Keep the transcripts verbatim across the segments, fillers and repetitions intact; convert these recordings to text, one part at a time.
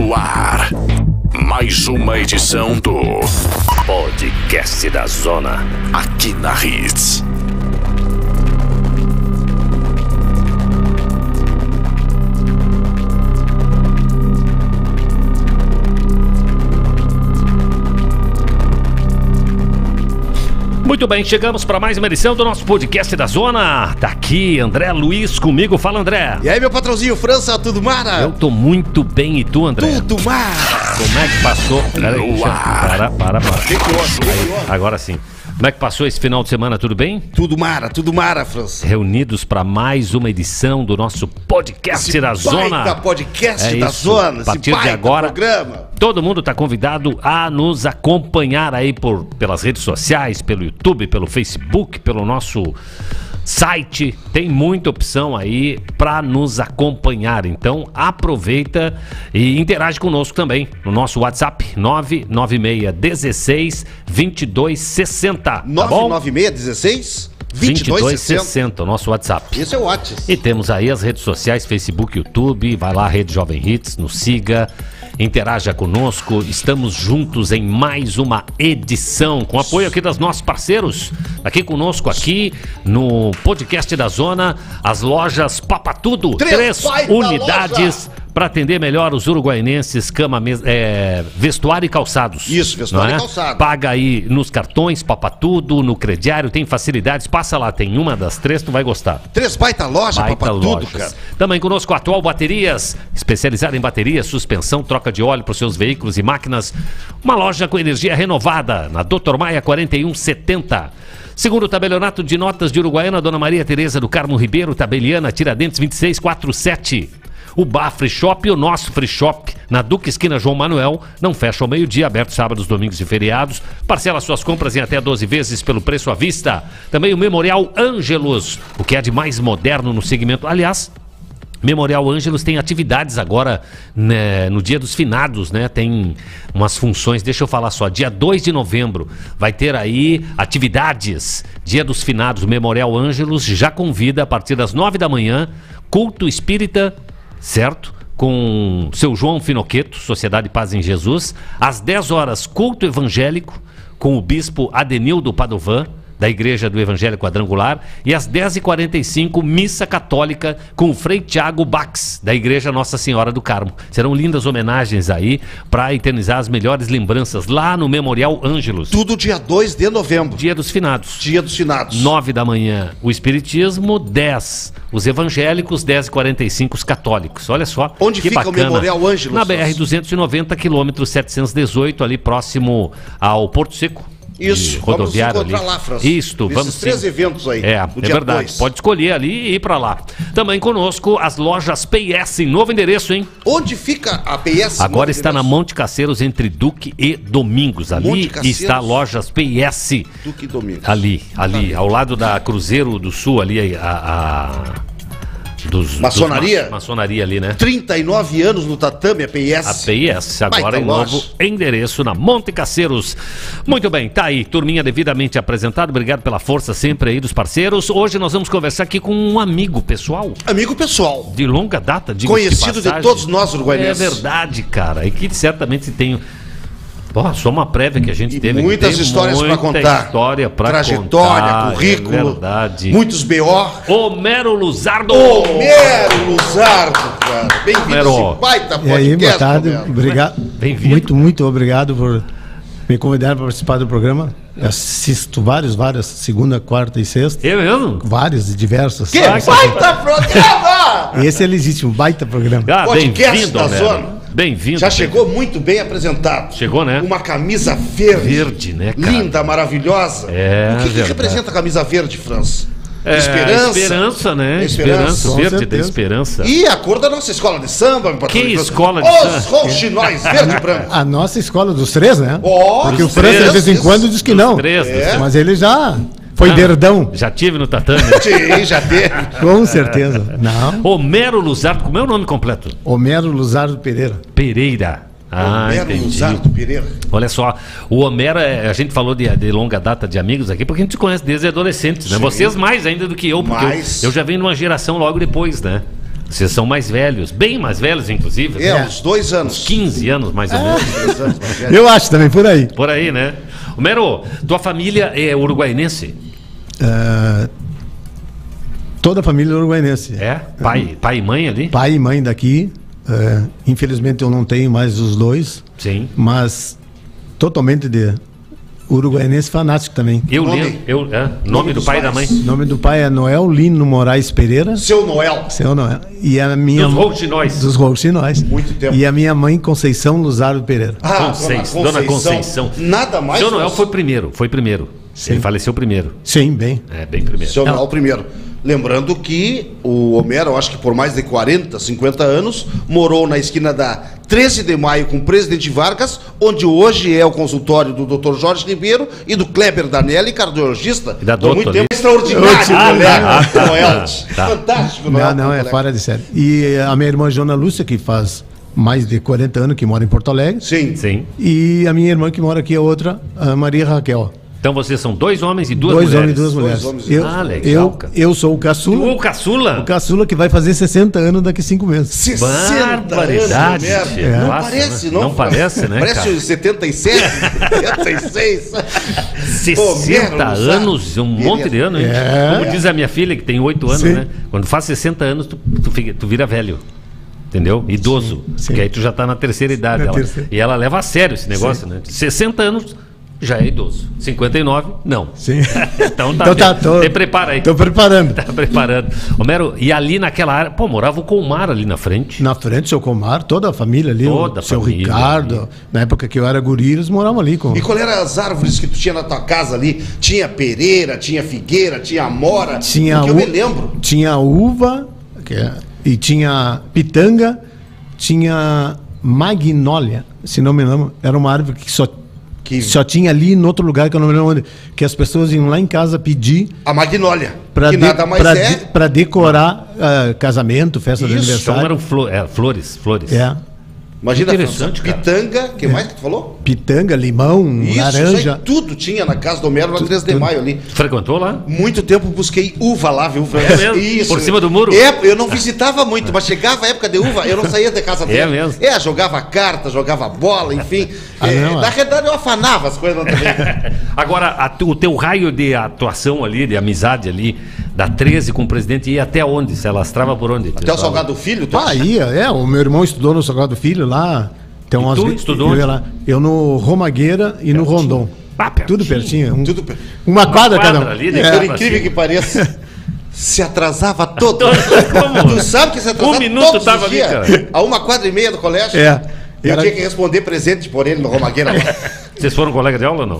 No ar, mais uma edição do Podcast da Zona, aqui na Hits. Muito bem, chegamos para mais uma edição do nosso Podcast da Zona. Tá aqui André Luiz comigo. Fala, André. E aí, meu patrãozinho França, tudo mara? Eu tô muito bem, e tu, André? Tudo mara. Como é que passou? Pera aí, deixa... Para, para, para. Aí, agora sim. Como é que passou esse final de semana, tudo bem? Tudo mara, tudo mara, França. Reunidos para mais uma edição do nosso Podcast esse da Zona. Baita Podcast é da isso. Zona, a partir esse de agora, programa. Todo mundo está convidado a nos acompanhar aí por, pelas redes sociais, pelo YouTube, pelo Facebook, pelo nosso site. Tem muita opção aí para nos acompanhar. Então aproveita e interage conosco também no nosso WhatsApp nove nove seis um seis, dois dois seis zero. Tá nove nove seis um seis, dois dois seis zero, o nosso WhatsApp. Esse é o WhatsApp. E temos aí as redes sociais, Facebook, YouTube. Vai lá, Rede Jovem Hits, nos siga. Interaja conosco, estamos juntos em mais uma edição, com apoio aqui dos nossos parceiros, aqui conosco, aqui no Podcast da Zona, as lojas Papatudo, três, três unidades para atender melhor os uruguaienses, cama, é, vestuário e calçados. Isso, vestuário é? e calçado. Paga aí nos cartões Papatudo, no crediário, tem facilidades, passa lá, tem uma das três, tu vai gostar. Três baita loja Papatudo, cara. Também conosco a Atual Baterias, especializada em baterias, suspensão, troca de óleo para os seus veículos e máquinas. Uma loja com energia renovada, na doutor Maia quarenta e um setenta. Segundo o tabelionato de notas de Uruguaiana, Dona Maria Tereza do Carmo Ribeiro, tabeliana, Tiradentes vinte e seis quarenta e sete. O Bar Free Shop e o nosso Free Shop, na Duque Esquina João Manuel, não fecha ao meio-dia, aberto sábados, domingos e feriados. Parcela suas compras em até doze vezes pelo preço à vista. Também o Memorial Ângelos, o que é de mais moderno no segmento. Aliás, Memorial Ângelos tem atividades agora, né, no dia dos finados, né? Tem umas funções, deixa eu falar só, dia dois de novembro vai ter aí atividades, dia dos finados. O Memorial Ângelos já convida a partir das nove da manhã, culto espírita, certo? Com seu João Finoqueto, Sociedade Paz em Jesus. Às dez horas, culto evangélico com o bispo Adenildo Padovan, da Igreja do Evangelho Quadrangular, e às dez e quarenta e cinco, missa católica com o Frei Tiago Bax, da Igreja Nossa Senhora do Carmo. Serão lindas homenagens aí para eternizar as melhores lembranças lá no Memorial Ângelos. Tudo dia dois de novembro. Dia dos Finados. Dia dos Finados. nove da manhã, o Espiritismo, dez os evangélicos, dez e quarenta e cinco os católicos. Olha só. Onde que fica bacana. o Memorial Ângelos? Na B R duzentos e noventa, quilômetro setecentos e dezoito, ali próximo ao Porto Seco. Isso, rodoviário vamos encontrar ali. lá, França. Isto, Nesses vamos três sim. eventos aí. É, é verdade. Dois. Pode escolher ali e ir pra lá. Também conosco as lojas P S, novo endereço, hein? Onde fica a P S? Agora está endereço? Na Monte Caceiros, entre Duque e Domingos. Ali está a lojas P S. Duque e Domingos. Ali, ali, ao lado da Cruzeiro do Sul, ali a... a... Dos, maçonaria? Dos ma maçonaria ali, né? trinta e nove anos no tatame, a P S. A P S, agora em novo endereço na Monte Caceiros. Muito bem, tá aí, turminha devidamente apresentado. Obrigado pela força sempre aí dos parceiros. Hoje nós vamos conversar aqui com um amigo pessoal. Amigo pessoal. De longa data, diga-se conhecido de, de todos nós uruguaienses. É verdade, cara. E que certamente tem... Pô, só uma prévia que a gente e teve. Muitas tem histórias para contar. História pra trajetória, contar, currículo. É verdade. Muitos B O. Homero Luzardo. Homero Luzardo, cara. Bem-vindo a esse baita podcast. E aí, boa tarde. Obrigado. Bem-vindo. Muito, muito obrigado por me convidar para participar do programa. Eu assisto vários, várias, segunda, quarta e sexta. Eu mesmo? Vários e diversos. Que ah, baita programa! Esse é legítimo, baita programa. Ah, podcast da Zona. Bem-vindo. Já chegou muito bem apresentado. Chegou, né? Uma camisa verde. Verde, né, cara? Linda, maravilhosa. É, o que, que representa a camisa verde, França? É, esperança. Esperança, né? Esperança, esperança verde da esperança. E a cor da nossa escola de samba, meu patrão. Que escola de samba? Os rouxinóis, verde e branco. A nossa escola dos três, né? Oh, porque o França, de vez em quando, diz que dos não. Três, é. Mas ele já... Foi verdão. Já tive no tatame. Sim, já teve. Com certeza. Não. Homero Luzardo, como é o nome completo? Homero Luzardo Pereira. Pereira. Ah, Homero entendi. Luzardo Pereira. Olha só, o Homero, é, a gente falou de, de longa data de amigos aqui, porque a gente se conhece desde adolescentes, né? Vocês mais ainda do que eu, porque eu, eu já venho numa geração logo depois, né? Vocês são mais velhos, bem mais velhos, inclusive. É, né? uns dois anos. quinze anos, mais ou menos. Dois anos mais velho. Eu acho também, por aí. Por aí, né? Homero, tua família é uruguaiense? É, toda a família uruguaiense. É? Pai, pai e mãe ali? Pai e mãe daqui. É, infelizmente eu não tenho mais os dois, Sim. mas totalmente de uruguaiense fanático também. Eu Nome? lembro. Eu, é, nome, Nome do dos pai e da pais. mãe. O nome do pai é Noel Lino Moraes Pereira. Seu Noel. Seu Noel. E a minha Dos mãe- Rouxinóis. Dos Rouxinóis. Muito tempo. E a minha mãe Conceição Luzardo Pereira. Ah, Conceição, Dona Conceição. Nada mais. Seu Noel foi primeiro, foi primeiro. Sim. Ele faleceu primeiro. Sim, bem. É, bem primeiro. Seu Noel primeiro. Lembrando que o Homero, eu acho que por mais de quarenta, cinquenta anos, morou na esquina da treze de maio com o presidente Vargas, onde hoje é o consultório do doutor Jorge Ribeiro e do Kleber Danelli, cardiologista. E da Por Dotto muito ali. tempo extraordinário, Ah, colega. ah, tá, Noel. tá. Fantástico, Noel. Não, não, é colega. fora de série. E a minha irmã Jona Lúcia, que faz mais de quarenta anos, que mora em Porto Alegre. Sim. Sim. E a minha irmã que mora aqui, a outra, a Maria Raquel. Então vocês são dois homens e duas Dois mulheres. homens e duas mulheres. homens e eu, duas- Ah, legal, eu, cara. eu sou o caçula. O caçula? O caçula que vai fazer sessenta anos daqui a cinco meses. sessenta Barbaridade, anos, tia. Homero. Não Nossa, parece, né? não. Não parece, né, Parece cara? os setenta e sete, setenta e seis. sessenta Homero, anos, um monte de anos, hein? É. Como diz a minha filha, que tem oito anos, Sim. né? Quando faz sessenta anos, tu, tu, fica- tu vira velho. Entendeu? Idoso. Sim. Porque aí tu já tá na terceira idade. Na Ela- terceira. E ela leva a sério esse negócio, né? sessenta anos, já é idoso. cinquenta e nove, não. Sim. Então tá, Então tá, te, tô- te prepara aí. Tô preparando. Tá preparando. Homero, e ali naquela área, pô, morava o Colmar ali na frente. Na frente, seu Comar, toda a família ali, Toda o a seu família Ricardo, ali. na época que eu era guri, eles moravam ali com. E qual eram as árvores que tu tinha na tua casa ali? Tinha pereira, tinha figueira, tinha amora? Tinha, Porque eu u- me lembro. tinha uva que é- e tinha pitanga, tinha magnólia, se não me engano, era uma árvore que só, Que- só tinha ali em outro lugar que eu não me lembro onde, que as pessoas iam lá em casa pedir A magnólia, para que nada mais é... decorar ah, casamento, festa de Isso, Então aniversário. eram flo- é, flores, flores. É, Imagina, Interessante, França, cara. pitanga, que mais que tu falou? pitanga, limão, Isso, laranja. isso aí tudo tinha na casa do Homero na treze de tudo. maio ali. Tu frequentou lá? Muito tempo busquei uva lá, viu, França? É mesmo? Por cima do muro? É, eu não visitava muito, mas chegava a época de uva, eu não saía da casa dele. É mesmo? É, jogava carta, jogava bola, enfim. Ah, É, não, na é. realidade eu afanava as coisas também. Agora, a tu- o teu raio de atuação ali, de amizade ali, da treze com o presidente, ia até onde? Se alastrava por onde? Até o Salgado Filho, tu Ah, acha? ia, é, o meu irmão estudou no Sagrado Filho lá. Então, E às tu vezes, estudou eu, onde? ia lá. Eu no Romagueira e no Rondon. Ah, pertinho. Tudo pertinho. um- Tudo per- Uma quadra cada quadra um. ali, né? É. Por incrível que pareça, se atrasava todo. Como? Tu sabe que se atrasava Um minuto todos tava os ali, dias, cara. a uma quadra e meia do colégio. É. Eu Era- tinha que responder presente por ele no Romagueira. Vocês foram colega de aula ou não?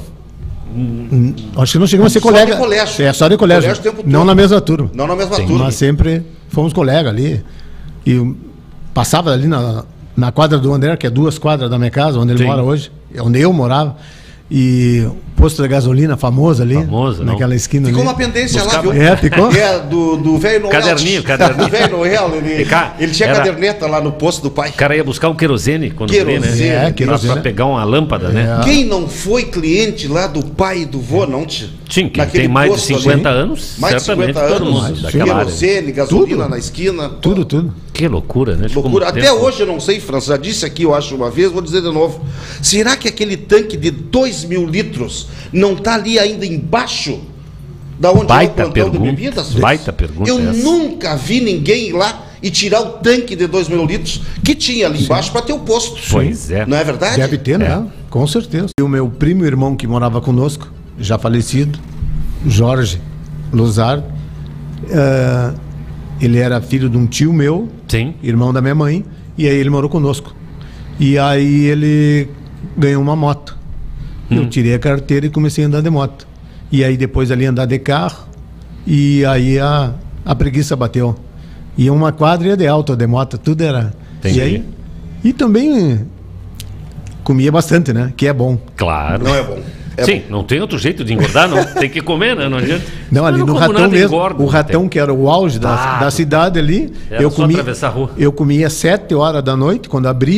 Acho que não chegamos a ser Só colega. de colégio. É, só de colégio. Colégio o tempo todo. Não na mesma turma. Não na mesma turma. Mas sempre fomos colegas ali. E eu passava ali na, na quadra do André, que é duas quadras da minha casa, onde ele Sim. mora hoje, é onde eu morava. E o posto de gasolina famoso ali, Famoso, não? naquela esquina Ficou ali. uma pendência Buscava- lá, viu? É, ficou? É, do, do velho Noel. Caderninho, caderninho. Do velho Noel, ele, E cá, ele tinha era- caderneta lá no posto do pai. O cara ia buscar um querosene quando vê, Querosene. né? É, Pra- querosene. Pra pegar uma lâmpada, né? É. Quem não foi cliente lá do pai e do vô, não? Te, Sim, quem naquele tem mais de posto ali? cinquenta anos, mais de certamente cinquenta todo anos, mundo daquela área. querosene, gasolina Tudo. na esquina. Tudo, tudo. Que loucura, né? Ficou Loucura. muito Até tempo. hoje eu não sei, França, já disse aqui, eu acho, uma vez, vou dizer de novo. Será que aquele tanque de dois mil litros não está ali ainda embaixo da onde Baita é o plantão de pergunta. bebidas? Baita pergunta Eu essa. nunca vi ninguém ir lá e tirar o tanque de dois mil litros que tinha ali embaixo para ter o posto. Pois é. Não é verdade? Deve ter, né? Com certeza. E o meu primo irmão que morava conosco, já falecido, Jorge Luzardo, eh, ele era filho de um tio meu, Sim. irmão da minha mãe, e aí ele morou conosco. E aí ele ganhou uma moto. Hum. Eu tirei a carteira e comecei a andar de moto. E aí depois ali andar de carro, e aí a, a preguiça bateu. E uma quadra ia de alta, de moto, tudo era... Entendi. E aí... E também eh, comia bastante, né? Que é bom. Claro. Não é bom. É Sim, não tem outro jeito de engordar, não. Tem que comer, né? Não adianta. Não, ali Eu no como Ratão nada, mesmo, engordo, o não Ratão tem. que era o auge da, Claro. da cidade ali, Era eu só comia, atravessar a rua. eu comia sete horas da noite, quando abria,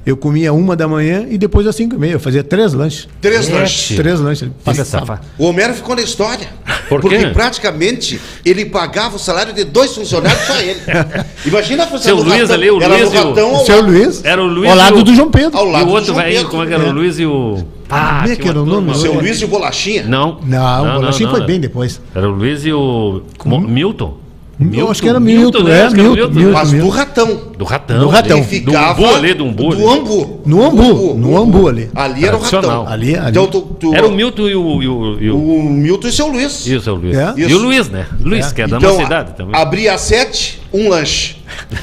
Eu comia uma da manhã e depois às cinco e meia. Eu fazia três lanches. Três Sete. lanches. Três lanches. Ele Fica passava. safado. O Homero ficou na história. Por porque quê? praticamente ele pagava o salário de dois funcionários, só ele. Imagina a função Seu do Luiz Ratão. ali, o Era Luiz no e o- Ratão O ao seu lado- Luiz. Era o Luiz Ao e lado o- do João Pedro. Ao lado E o do outro João velhinho, Pedro. como é que era? É. O Luiz e o... Ah, Como é tinha que era uma o nome? turma- Seu Luiz e o Bolachinha. Não. Não, o Bolachinho foi era. bem depois. Era o Luiz e o... Mo- Milton? Eu acho que era Milton, né? é, Acho que era o Milton, né? Milton. Mas do Ratão. Do Ratão. Do Ratão. Ele Do ficava umbu ali, do umbu. Do ali. Ambu. No Ambu, no Ambu ali. Ali era o Tradicional. Ratão. Ali- ali. Então, tu, tu- Era o Milton e o... E o, e o... o Milton e seu Luiz. Isso, é o Luiz. É? E Isso. o Luiz, né? Luiz, que é da Então, nossa idade também. abria às sete, um lanche.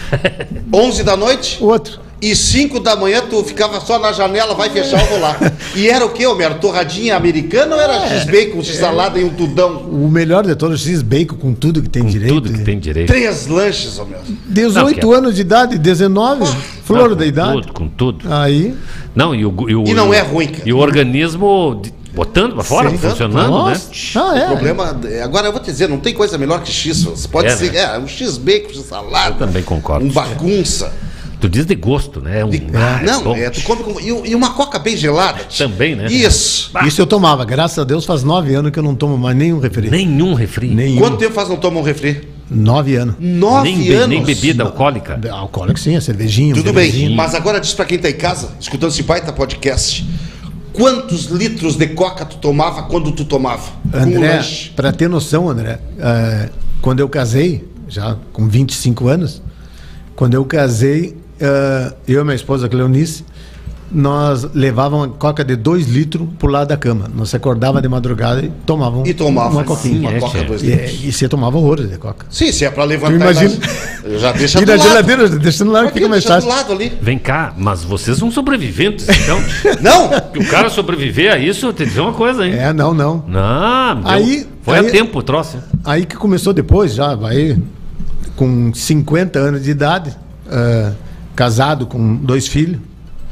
Onze da noite Outro. e cinco da manhã tu ficava só na janela, vai fechar, eu vou lá. E era o quê, Homero? Torradinha americana ou era É. X-bacon, X-salada e um tudão? O melhor de todos, esses bacon com tudo que tem direito. Tudo que tem direito. Três lanches, Homero. dezoito Não, que é- anos de idade, dezenove, flor Não, da com idade. Tudo, com tudo. Aí, Não, e o... E, o, E não o- é ruim, cara. E o organismo de- botando pra fora, Sim. funcionando, nossa. né? Ah, é. O problema, é- agora eu vou te dizer, não tem coisa melhor que X. Você pode É, ser, né? é, um X-bacon, X-salada. Eu também concordo. Um bagunça. Tu diz de gosto, né? Um, De- ah, não, bom. é, tu come com, e, e uma coca bem gelada. Também, né? Isso. Isso eu tomava. Graças a Deus faz nove anos que eu não tomo mais nenhum refri. Nenhum refri. Nenhum. Quanto tempo faz não toma um refri? Nove anos. Nove nem, be- anos. nem bebida alcoólica. Alcoólico sim, a cervejinha. um Tudo bem, cervejinho. mas agora diz pra quem tá em casa, escutando esse baita podcast, quantos litros de coca tu tomava quando tu tomava? Com o André, lanche. para ter noção, André, eh, quando eu casei, já com vinte e cinco anos, quando eu casei, eh, eu e minha esposa Cleonice, nós levávamos uma coca de dois litros pro lado da cama. Nós acordava de madrugada e tomavam E tomava uma coquinha. uma é, coca chefe. dois E, litros. e você tomava horrores de coca. Sim, se é pra levantar. Tu imagina- mas- Já deixa E do na lado. geladeira, deixando lá, Mas fica mais deixa do fácil. lado ali. Vem cá, mas vocês são sobreviventes, então. Não! O cara sobreviver a isso, eu te dizer uma coisa, hein? É, não, não. Não, deu- Aí- foi aí- a tempo o troço. hein? Aí que começou depois, já vai com cinquenta anos de idade, ah, casado com dois filhos.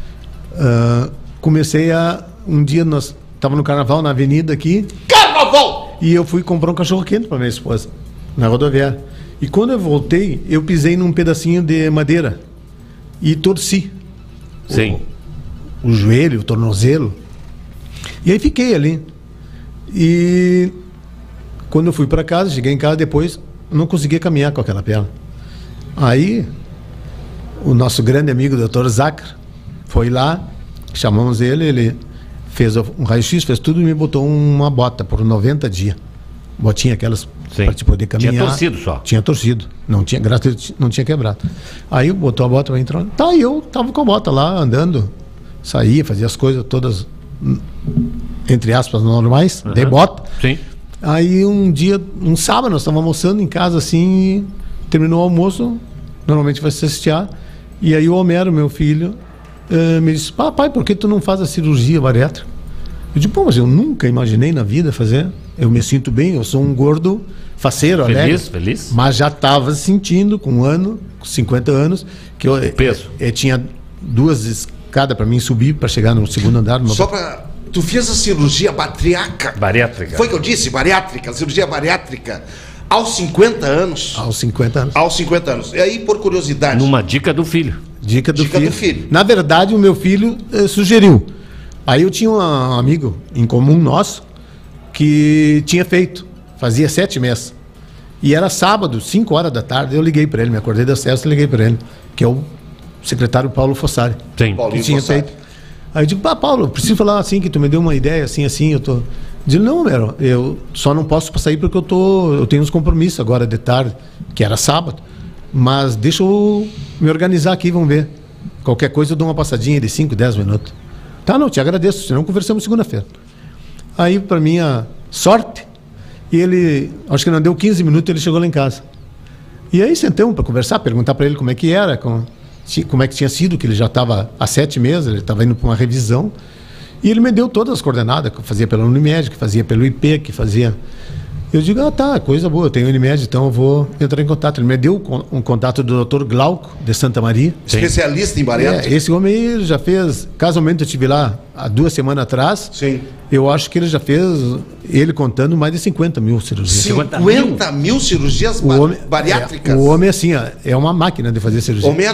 ah, comecei a. Um dia nós estávamos no carnaval na avenida aqui Carnaval! e eu fui comprar um cachorro quente para minha esposa na rodoviária. E quando eu voltei, eu pisei num pedacinho de madeira e torci Sim. o joelho, o tornozelo. E aí fiquei ali. E quando eu fui para casa, cheguei em casa depois, não conseguia caminhar com aquela perna. Aí o nosso grande amigo, o doutor Zacra, foi lá, chamamos ele, ele fez um raio-x, fez tudo e me botou uma bota por noventa dias. Botinha aquelas Sim. para te poder caminhar. Tinha torcido só. Tinha torcido. Não tinha, graças a Deus, não tinha quebrado. Aí botou a bota para entrar. Tá, e eu tava com a bota lá, andando. Saía, fazia as coisas todas, hum, entre aspas, normais, de Aham. bota. Sim. Aí um dia, um sábado, nós estávamos almoçando em casa assim, e terminou o almoço, normalmente vai se assistir. E aí o Homero, meu filho, eh, me disse: papai, por que tu não faz a cirurgia bariátrica? Eu disse: pô, mas eu nunca imaginei na vida fazer. Eu me sinto bem, eu sou um gordo faceiro, Feliz, alegre. feliz. Mas já estava sentindo, com um ano, com cinquenta anos, que eu, peso. eu, eu tinha duas escadas para mim subir para chegar no segundo andar. No Só pra. Tu fez a cirurgia bariátrica. Bariátrica. Foi que eu disse? Bariátrica, cirurgia bariátrica. Aos cinquenta anos. Aos cinquenta anos. Aos cinquenta anos. E aí, por curiosidade. Numa dica do filho. Dica do, Dica filho. do filho. Na verdade, o meu filho eh, sugeriu. Aí eu tinha um amigo em comum nosso que tinha feito. Fazia sete meses. E era sábado, cinco horas da tarde, eu liguei para ele, me acordei das sete e liguei para ele, que é o secretário Paulo Fossari. Sim. Paulinho Que tinha Fossari. feito. Aí eu digo: pá, Paulo, eu preciso falar assim, que tu me deu uma ideia, assim, assim, eu tô... Digo: não, Mero, eu só não posso sair porque eu tô, eu tenho uns compromissos agora de tarde, que era sábado, mas deixa eu me organizar aqui, vamos ver. Qualquer coisa eu dou uma passadinha de cinco, dez minutos. Tá, não, te agradeço, senão conversamos segunda-feira. Aí, para minha sorte, ele, acho que não deu quinze minutos, ele chegou lá em casa. E aí sentamos para conversar, perguntar para ele como é que era, como, como é que tinha sido, que ele já estava há sete meses, ele estava indo para uma revisão. E ele me deu todas as coordenadas, que eu fazia pela Unimed, que fazia pelo I P, que fazia... Eu digo: ah, tá, coisa boa, eu tenho Unimed, então eu vou entrar em contato. Ele me deu um contato do doutor Glauco, de Santa Maria. Especialista em bariátrica. É, esse homem aí ele já fez, casualmente eu estive lá há duas semanas atrás, Sim. eu acho que ele já fez, ele contando, mais de cinquenta mil cirurgias. cinquenta mil cirurgias O ba- homem, bariátricas. é, o homem, assim, ó, é uma máquina de fazer cirurgia. Homero,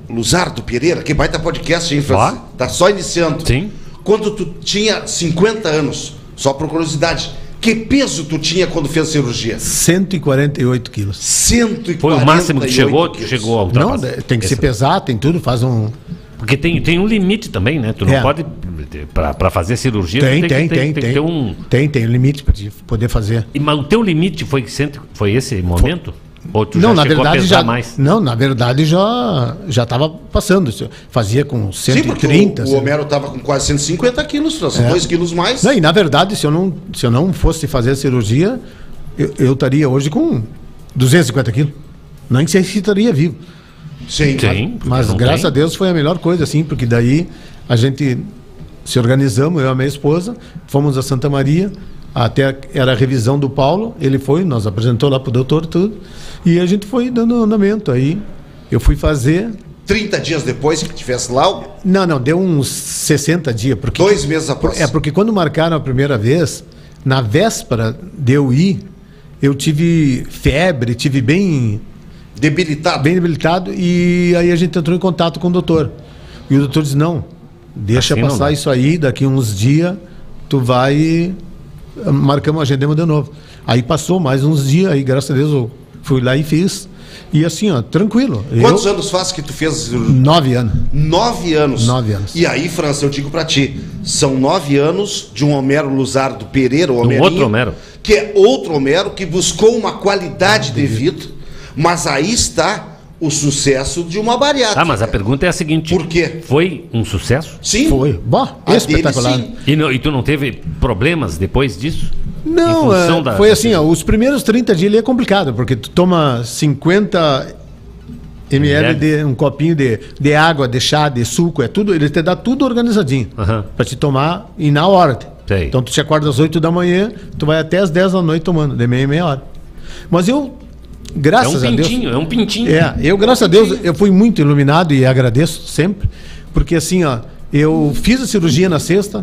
Luzardo Pereira, que baita podcast, hein, Francis? Ó. Tá só iniciando. Sim. Quando tu tinha cinquenta anos, só por curiosidade, que peso tu tinha quando fez a cirurgia? cento e quarenta e oito quilos. cento e quarenta e oito Foi o máximo que chegou, tu quilos. chegou ao Não, ultrapassar. tem que se Esse- pesar, tem tudo, faz um... Porque tem, tem um limite também, né? Tu não É. pode, para fazer cirurgia, Tem, tu tem, que, tem, tem, tem. que ter um... Tem, tem limite para poder fazer. E, mas o teu limite foi, cento, foi esse momento? Ou tu Não, já na chegou a verdade pesar já. mais? Não, na verdade já já estava passando. Fazia com Sim, cento e porque trinta. o, o Homero tava com quase cento e cinquenta quilos, Francis, É. dois quilos mais. Não, e na verdade, se eu não, se eu não fosse fazer a cirurgia, eu, eu estaria hoje com duzentos e cinquenta quilos. Nem sei se estaria vivo. Sim. Tem. porque Mas não graças tem. a Deus foi a melhor coisa, assim, porque daí a gente se organizamos, eu e a minha esposa, fomos a Santa Maria, até era a revisão do Paulo, ele foi, nos apresentou lá pro doutor tudo, e a gente foi dando andamento. Aí eu fui fazer. trinta dias depois que tivesse lá, Não, não, deu uns sessenta dias, porque. dois meses após. É porque quando marcaram a primeira vez, na véspera de eu ir, eu tive febre, tive bem, Debilitado. bem debilitado, e aí a gente entrou em contato com o doutor. E o doutor disse, não, deixa Assim não passar dá. isso aí, daqui uns dias tu vai... Marcamos a agenda de novo. Aí passou mais uns dias, aí graças a Deus eu fui lá e fiz. E assim, ó, tranquilo. Quantos eu, anos faz que tu fez a cirurgia? Nove anos. Nove anos. Nove anos. E aí, França, eu digo pra ti, são nove anos de um Homero Luzardo Pereira, o Homerinho, outro Homero. que é outro Homero que buscou uma qualidade de vida, mas aí está o sucesso de uma bariátrica. Ah, mas a pergunta é a seguinte. Por quê? Foi um sucesso? Sim. Foi. Bom, A espetacular. dele, sim. E, não- e tu não teve problemas depois disso? Não, Em função é, da- foi da- assim, ó, os primeiros trinta dias ele é complicado, porque tu toma cinquenta mililitros de um copinho de, de água, de chá, de suco, é tudo, ele te dá tudo organizadinho Aham. para te tomar e na hora. Sei. Então tu te acorda às oito da manhã, tu vai até às dez da noite tomando, de meia em meia hora. Mas eu, É graças um a Deus, pintinho, é um pintinho. é, eu, graças a Deus, eu fui muito iluminado e agradeço sempre, porque assim, ó, eu fiz a cirurgia na sexta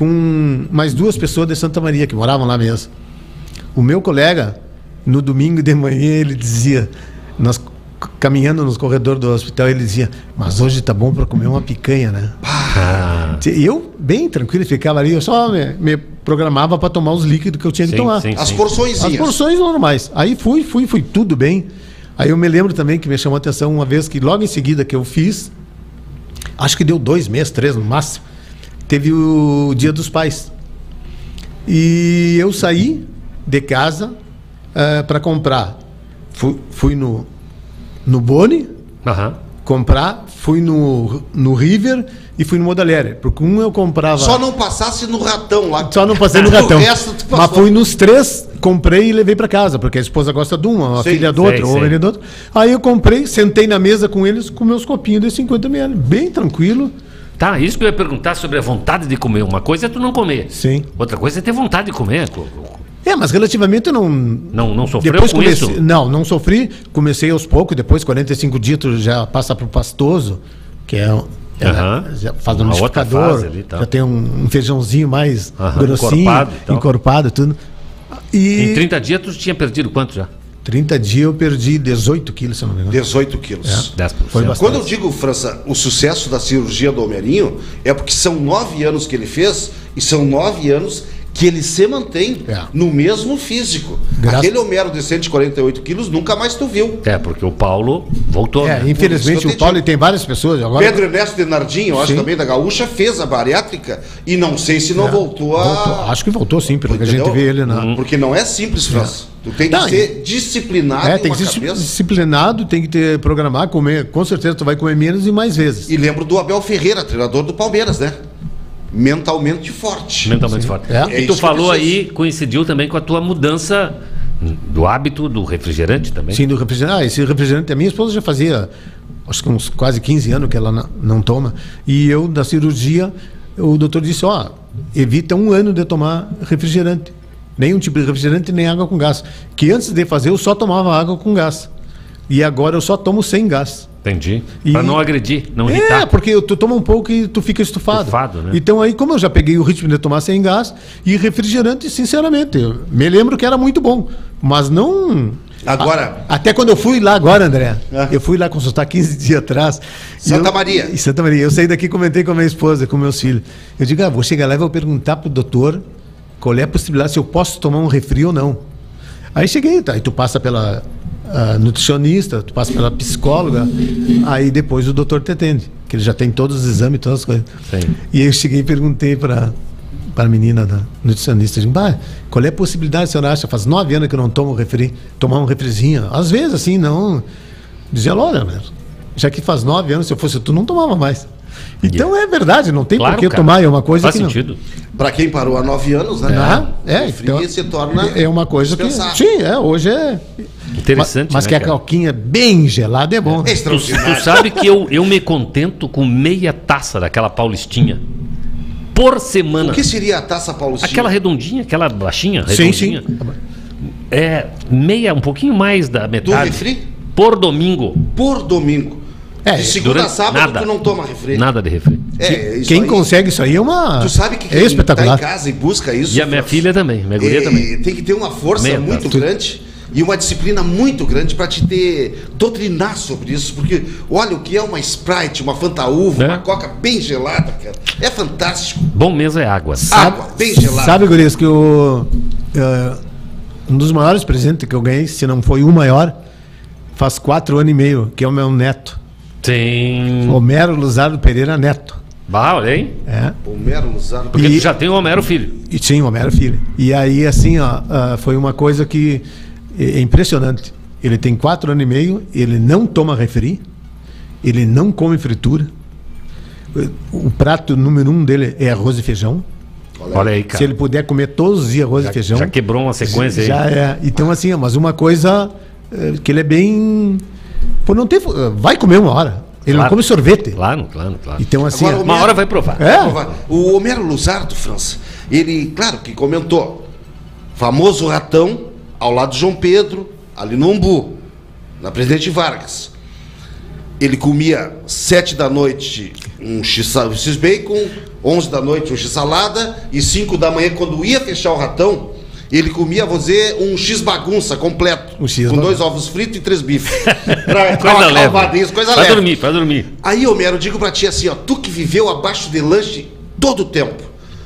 com mais duas pessoas de Santa Maria que moravam lá mesmo. O meu colega, no domingo de manhã, ele dizia, nós c- caminhando nos corredores do hospital, ele dizia, mas hoje tá bom para comer uma picanha, né? Ah, E eu, bem tranquilo, ficava ali, eu só me, me programava para tomar os líquidos que eu tinha que sim, tomar. sim, As sim. porçõezinhas. As porções normais. Aí fui, fui, fui tudo bem. Aí eu me lembro também que me chamou a atenção uma vez que logo em seguida que eu fiz, acho que deu dois meses, três no máximo, teve o Dia dos Pais. E eu saí de casa para comprar. Fui, fui no, no Boni Aham. comprar, fui no, no River e fui no Modaléria. Porque um eu comprava... Só não passasse no ratão lá. Só não passei no O gatão. resto tu passou. Mas fui nos três, comprei e levei pra casa, porque a esposa gosta de uma, a Sim, filha do sei, outro, o sei. homem do outro. Aí eu comprei, sentei na mesa com eles com meus copinhos de cinquenta mililitros, bem tranquilo. Tá, isso que eu ia perguntar sobre a vontade de comer. Uma coisa é tu não comer. Sim. Outra coisa é ter vontade de comer. É, mas relativamente eu não. Não, não sofreu Depois com comecei, isso? Não, não sofri. Comecei aos poucos, depois quarenta e cinco dias tu já passa pro pastoso, que é. é Aham. Já faz um Uma outra liquidificador, fase ali e tal. já tem um, um feijãozinho mais Aham, grossinho, encorpado e tal. encorpado, tudo. E Em trinta dias tu tinha perdido quanto já? trinta dias eu perdi dezoito quilos, se eu não me engano. dezoito quilos. dez por cento. Foi bastante. Quando eu digo, França, o sucesso da cirurgia do Homerinho, é porque são nove anos que ele fez e são nove anos que ele se mantém É. no mesmo físico. Graças- Aquele Homero de cento e quarenta e oito quilos nunca mais tu viu. É, porque o Paulo voltou. É, né? infelizmente Por isso que eu o Paulo te e tem várias pessoas agora. Pedro Ernesto Denardinho, eu acho Sim. também da Gaúcha, fez a bariátrica e não sei se não É, voltou a... voltou. Acho que voltou sim, pelo que a gente Entendeu? vê ele na. Porque não é simples, França. Tu tem que Não, ser disciplinado É, em tem uma que ser cabeça. disciplinado, tem que ter programar, comer. Com certeza tu vai comer menos e mais vezes. E lembro do Abel Ferreira, treinador do Palmeiras, né? Mentalmente forte. Mentalmente forte. É. É E tu isso que falou precisa. aí, coincidiu também com a tua mudança do hábito do refrigerante também. Sim, do refrigerante. Ah, esse refrigerante, a minha esposa já fazia, acho que uns quase quinze anos que ela não, não toma. E eu, da cirurgia, o doutor disse, ó, evita um ano de tomar refrigerante. Nenhum tipo de refrigerante, nem água com gás. Que antes de fazer eu só tomava água com gás. E agora eu só tomo sem gás. Entendi. E- Pra não agredir, não É, irritar. porque tu toma um pouco e tu fica estufado. Estufado, né? Então aí, como eu já peguei o ritmo de tomar sem gás, e refrigerante, sinceramente, eu me lembro que era muito bom, mas não Agora, A- até quando eu fui lá agora, André, É. eu fui lá consultar quinze dias atrás. e Santa eu- Maria. Em Santa Maria. Eu saí daqui e comentei com a minha esposa, com meus filhos. Eu digo, ah, vou chegar lá e vou perguntar pro doutor qual é a possibilidade, se eu posso tomar um refri ou não. Aí cheguei, tá, aí tu passa pela ah, nutricionista, tu passa pela psicóloga, aí depois o doutor te atende, que ele já tem todos os exames, todas as coisas. Sim. E aí eu cheguei e perguntei para para a menina da nutricionista, digo, bah, qual é a possibilidade, a senhora acha? Faz nove anos que eu não tomo refri, tomar um refrizinho. Às vezes, assim, não. Dizia ela, olha, meu, já que faz nove anos, se eu fosse tu, não tomava mais. Então é verdade, não tem Claro, por que cara. tomar, é uma coisa Faz que não. sentido. para quem parou há nove anos, né? Ah, é, o frio então, se torna. é uma coisa que. dispensável. Sim, é, hoje é. Interessante, Mas né, que a cara? calquinha bem gelada é bom. É Tu, extraordinário. tu sabe que eu, eu me contento com meia taça daquela paulistinha por semana. O que seria a taça paulistinha? Aquela redondinha, aquela baixinha, Sim, sim. redondinha. É meia, um pouquinho mais da Do metade. refri? Por domingo. Por domingo. É, de segunda a Durante- sábado nada. tu não toma refri. Nada de refri. É, isso Quem aí- consegue isso aí é uma. Tu sabe que é quem espetacular. tá em casa e busca isso. E a minha França, filha também, minha guria é, também. tem que ter uma força Meia muito taça. grande e uma disciplina muito grande para te ter doutrinar sobre isso, porque olha o que é uma Sprite, uma Fanta Uva, É. uma Coca bem gelada, cara. É fantástico. Bom mesmo é água. Água bem gelada. Sabe, Gurias, que o, eh, um dos maiores presentes que eu ganhei, se não foi o maior, faz quatro anos e meio, que é o meu neto. Tem. Homero Luzardo Pereira Neto. Bah, olha aí. É. Homero Luzardo. Porque E- tu já tem o Homero Filho. E sim, Homero Filho. E aí, assim, ó, ah, foi uma coisa que é é impressionante. Ele tem quatro anos e meio, ele não toma refri, ele não come fritura. O prato número um dele é arroz e feijão. Olha aí, cara. Se ele puder comer todos os dias arroz já, e feijão. já quebrou uma sequência aí. Já é. Então, assim, ó, mas uma coisa eh, que ele é bem. Por não ter. Vai comer uma hora. Ele Claro. não come sorvete. Claro, claro, claro. Então, assim. Agora, ó, o Uma Homero- hora vai provar. É. O Homero Luzardo, França, ele, claro que comentou, famoso ratão ao lado de João Pedro, ali no Umbu, na Presidente Vargas. Ele comia sete da noite um X, X-bacon, onze da noite um X-salada e cinco da manhã, quando ia fechar o ratão, ele comia, vou dizer, um X-bagunça completo, Um X com dois bagunça. ovos fritos e três bifes. Pra Coisa dar uma leve. calmada, isso, coisa Vai leve. dormir, vai dormir. Aí, Homero, eu digo pra ti assim, ó, tu que viveu abaixo de lanche todo o tempo,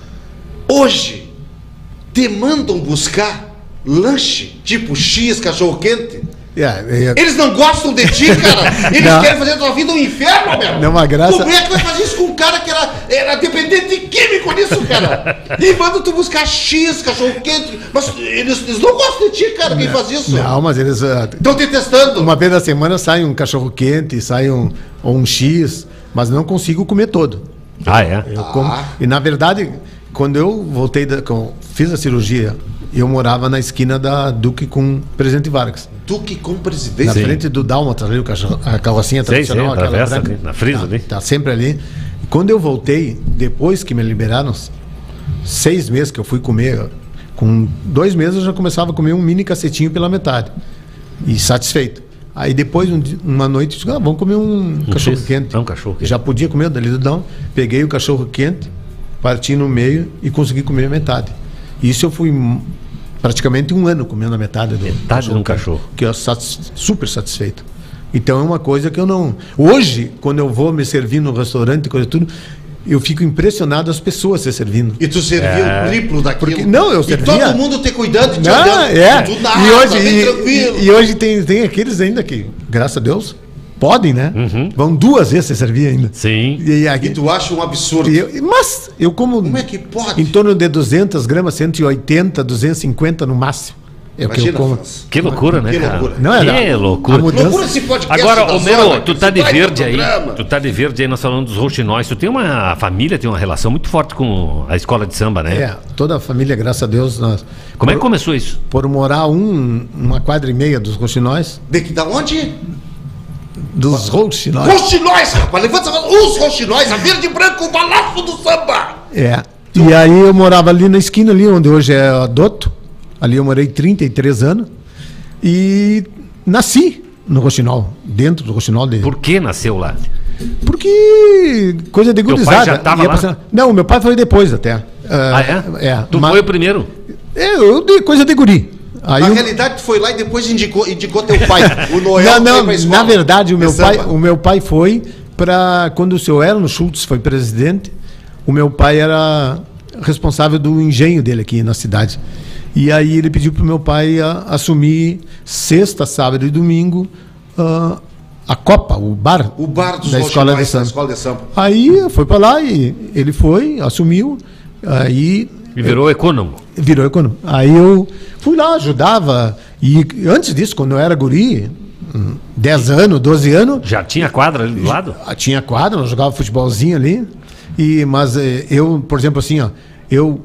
hoje te mandam buscar lanche tipo X, cachorro-quente? É, é, Eles não gostam de ti, cara. Eles Não. querem fazer a tua vida um inferno, Homero. Não, uma graça- Como é que vai fazer isso com um cara que era, era dependente de químico nisso, cara? E manda tu buscar X, cachorro-quente. Mas eles, eles não gostam de ti, cara, quem faz isso. não, mas eles. ah, Estão te testando. Uma vez na semana sai um cachorro quente, sai um, ou um X, mas não consigo comer todo. Ah, é? Eu como- e na verdade, quando eu voltei, da, com- fiz a cirurgia, eu morava na esquina da Duque com Presidente Vargas. Duque com Na presidente. Sim. frente do Dálmata, ali, o cachorro, a carrocinha Sei, tradicional, sei, aquela atravessa branca. ali, na frisa tá, ali. Tá sempre ali. E quando eu voltei, depois que me liberaram, seis meses que eu fui comer, com dois meses eu já começava a comer um mini cacetinho pela metade. E satisfeito. Aí depois, um di- uma noite, eu disse, ah, vamos comer um, cachorro X? quente. Ah, um cachorro quente. Já podia comer dali do Dão. Peguei o cachorro quente, parti no meio e consegui comer a metade. Isso eu fui hum, praticamente um ano comendo a metade do Metade de um quente, cachorro. que eu satis- super satisfeito. Então é uma coisa que eu não. Hoje, quando eu vou me servir no restaurante, coisa tudo, eu fico impressionado as pessoas se servindo. E tu serviu É. o triplo daquilo. Porque- não, eu E servia- todo mundo te cuidando e te Ah, olhando. é. Tu nada, e hoje, bem e- tranquilo. e, e hoje tem, tem aqueles ainda que, graças a Deus, podem, né? Vão duas vezes se servir ainda. Sim. E, E aqui, tu acha um absurdo. e eu- mas eu como Como é que pode? em torno de duzentas gramas, cento e oitenta, duzentos e cinquenta no máximo. É o que eu Imagina, como. França. Que loucura, né, Que cara? loucura. Não, é que da- loucura. a mudança- Loucura esse podcast Agora, da Homero, Zona, tu que tá esse de baita verde aí. programa. Tu tá de verde aí, nós falando dos rouxinóis. Tu tem uma a família, tem uma relação muito forte com a escola de samba, né? É, toda a família, graças a Deus, nós, Como é que começou isso? por morar um, uma quadra e meia dos roxinóis, De que da onde? dos roxinóis. Roxinóis, rapaz. Levanta essa mão. Os roxinóis, a verde e branco, o balaço do samba. É. E aí eu morava ali na esquina, ali onde hoje é a Doto. Ali eu morei trinta e três anos. E nasci no Roxinol, dentro do Roxinol dele. Por que nasceu lá? Porque coisa de Teu pai gurizada. já tava Ia lá? passando- Não, meu pai foi depois até. Ah, é? É. Tu mas- foi o primeiro? É, eu de coisa de guri. Aí Na o- realidade, tu foi lá e depois indicou, indicou teu pai, o Noel. não, foi não, pra escola. na verdade, o meu, De pai, samba. o meu pai foi para. Quando o senhor Erno Schultz foi presidente, o meu pai era responsável do engenho dele aqui na cidade. E aí ele pediu para o meu pai a- assumir sexta, sábado e domingo ah, a Copa, o bar, O bar dos da escola de Roxinóis, da samba. escola de samba. Aí foi para lá e ele foi, assumiu, aí E virou econômico. virou econômico. Aí eu fui lá, ajudava. E antes disso, quando eu era guri, hum, dez anos, doze anos, Já tinha quadra ali do lado? ah, tinha quadra, nós jogava futebolzinho ali. E, mas eh, eu, por exemplo, assim, ó, eu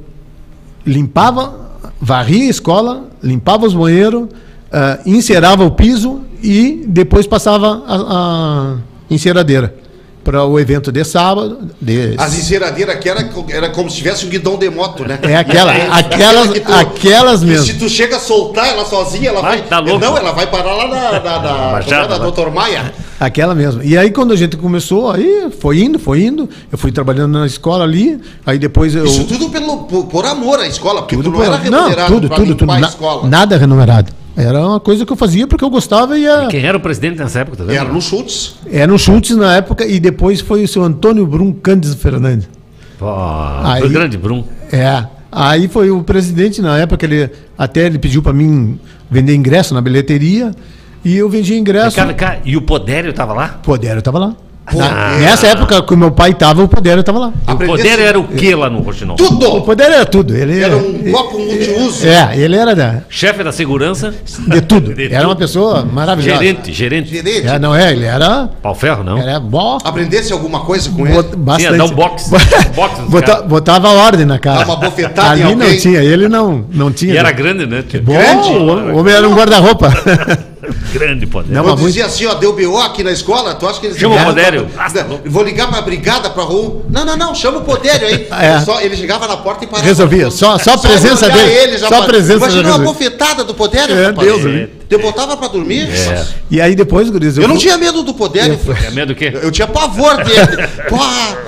limpava, varria a escola, limpava os banheiros, ah, encerava o piso e depois passava a, a enceradeira para o evento de sábado. De... As enceradeiras aqui era, era como se tivesse um guidão de moto, né? É aquela, aquelas, que tu- aquelas Se mesmo. tu chega a soltar ela sozinha, ela Vai, vai. tá louco. Não, ela vai parar lá na, na, na, Baixada, na vai. doutor Maia. Aquela mesmo. E aí quando a gente começou, aí foi indo, foi indo. Eu fui trabalhando na escola ali, aí depois eu... Isso tudo pelo, por, por amor à escola, porque tudo tu não era por- remunerado tudo, pra tudo, limpar tudo. a Na- escola. nada remunerado. Era uma coisa que eu fazia porque eu gostava e ia... Quem era o presidente nessa época? Tá vendo? Era no Schultz. Era no Schultz na época e depois foi o seu Antônio Brum Cândido Fernandes. Pô, Aí- foi grande, Brum. É. Aí foi o presidente na época, ele até ele pediu para mim vender ingresso na bilheteria e eu vendia ingresso. Cara, cara, e o Podério tava lá? O Podério estava lá. Na- Podério. nessa época que o meu pai estava, o Podério estava lá. O Aprendesse- Podério era o que lá no Roxinol? O Tudo! Podério era tudo. Ele Era um copo multiuso. É, ele era da- Chefe da segurança? de tudo. De Era uma tudo. pessoa maravilhosa. Gerente, gerente. Gerente. É, não é, ele era. Pau ferro, não? Era bom. Aprendesse alguma coisa com ele. Bot- bastante. Tinha, dá um box. box nos Bota- caras. botava ordem na cara. Dá uma bofetada Ali em alguém. não tinha, ele não, não tinha. E era grande, né? Tinha- Bom, Grande. o homem era um guarda-roupa. Grande Podério. Não, Eu mas muito- dizia assim, ó, deu B O aqui na escola, tu acha que eles... Chama o ligavam Podério. pra- Eu vou ligar pra brigada, pra rua. Não, não, não, chama o Podério aí. É. Só, ele chegava na porta e parava. Resolvia. Só- só a presença olhar dele. Ele, já Só a fa- presença já Imagina uma resolvia. bofetada do Podério, É, rapaz. Deus, né? Eu botava pra dormir. É. E aí depois, Guriz, Eu não fui- tinha medo do Podério. É medo do quê? Eu tinha pavor dele. Pô,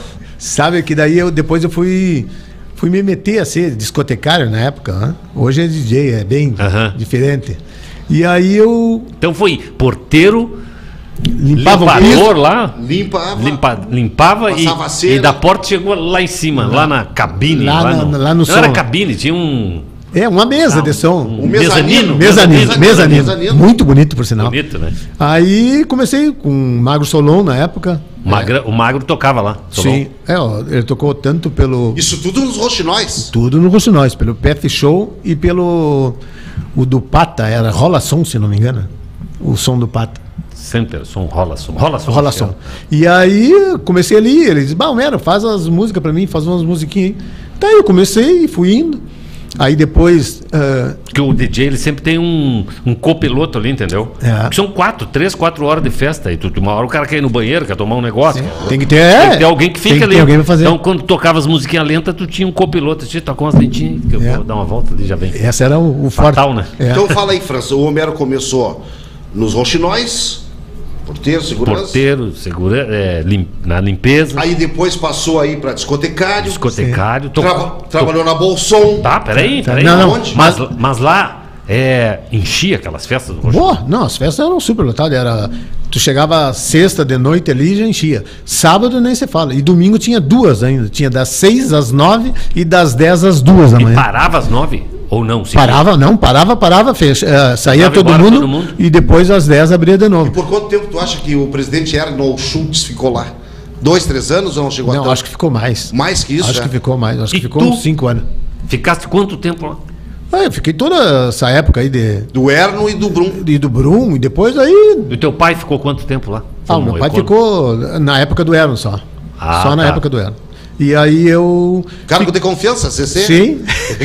Sabe que daí eu depois eu fui fui me meter a ser discotecário na época, né? Hoje é D J, é bem Aham. diferente. E aí eu Então foi porteiro, limpava o piso. limpador lá, limpava. limpa, limpava e, Passava a cera. e da porta chegou lá em cima, lá na cabine. Lá Lá, na- no, lá no não som. era cabine, tinha um É, uma mesa de som. um O mezanino. Mezanino, Mezanino, mezanino. mezanino. Muito bonito, por sinal. bonito, né? Aí comecei com o Magro Solon na época. O Magro, o Magro tocava lá. Solon. Sim. É, ó, ele tocou tanto pelo... Isso tudo nos roxinóis. Tudo no Roxinóis, pelo P F Show e pelo... O do Pata, era Rola Som, se não me engano. O som do Pata. Sempre, som, rola som. Rola som. Rola Som. E aí comecei ali, ele disse, bah, Homero, faz as músicas pra mim, faz umas musiquinhas aí. Tá, eu comecei e fui indo. Aí depois... ah, Porque o D J ele sempre tem um, um copiloto ali, entendeu? É. Porque são quatro, três, quatro horas de festa. E tu, uma hora o cara quer ir no banheiro, quer tomar um negócio. quer- tem que ter... É, Tem que ter alguém que tem fica que ali. ter alguém pra fazer. Então, quando tocava as musiquinhas lentas, tu tinha um copiloto. Tu tocou umas lentinhas, que eu É. vou dar uma volta ali já vem. Essa era o, o forte. Fatal, né? É. Então fala aí, França. O Homero começou nos roxinóis, porteiro, segurança. Porteiro, segura, é, lim- na limpeza, Aí depois passou aí pra discotecário. discotecário. Traba- tocou- trabalhou na Bolson. Tá, peraí, Tá, peraí. não, não, Onde? Mas, mas lá é, enchia aquelas festas do Roxinol. Boa, não, as festas eram super lotadas. Era, tu chegava sexta de noite ali e já enchia. Sábado nem se fala. E domingo tinha duas ainda. Tinha das seis às nove e das dez às duas da E manhã. parava às nove? Ou não? Sim. Parava, não, parava, parava, fecha, eh, saía Parava todo embora mundo, todo mundo. e depois às dez abria de novo. Por quanto tempo tu acha que o presidente Arnold Schultz ficou lá? Dois, três anos ou não chegou a Não, tanto? acho que ficou mais. Mais que isso, Acho é? que ficou mais, acho E que ficou tu? uns cinco anos. Ficaste quanto tempo lá? Ah, eu fiquei toda essa época aí de, Do Erno e do Brum. de do Brum, e depois aí. E o teu pai ficou quanto tempo lá? Ah, o meu Como pai econômico? ficou na época do Erno só. Ah, só na tá. época do Erno. E aí eu. Cargo de confiança, C C? Sim.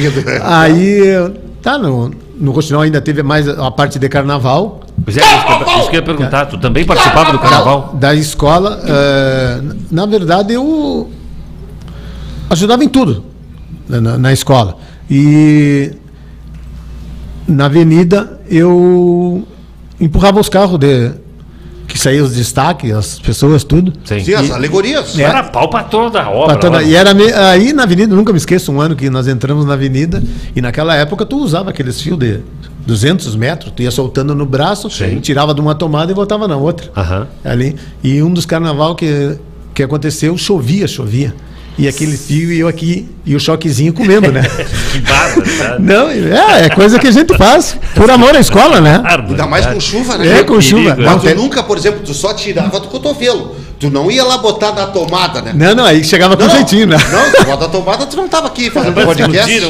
Aí, tá, no, no Roxinol ainda teve mais a parte de carnaval. Pois é, isso que, eu, isso que eu ia perguntar. Tu também participava do carnaval? Da escola. eh, na verdade, eu ajudava em tudo na, na escola. E na avenida eu empurrava os carros de, que saíam os destaques, as pessoas, tudo. Sim. Sim, as alegorias. É. Era pau pra toda a obra. Pra toda- lá. e era me- aí na avenida, nunca me esqueço, um ano que nós entramos na avenida e naquela época tu usava aqueles fios de duzentos metros, tu ia soltando no braço, Sim. tirava de uma tomada e voltava na outra. Aham. Ali. E um dos carnaval que, que aconteceu, chovia, chovia. E aquele fio e eu aqui, e o choquezinho comendo, né? Que bárbaro, cara. Não, é, é coisa que a gente faz por amor à escola, né? Bárbaro, Ainda mais cara. com chuva, né? É, com chuva. perigo, Mas Não, tu tem- nunca, por exemplo, tu só tirava do cotovelo. Tu não ia lá botar na tomada, né? não, não, aí chegava com jeitinho, né? Não, tu bota a tomada, tu não tava aqui fazendo podcast. explodiram.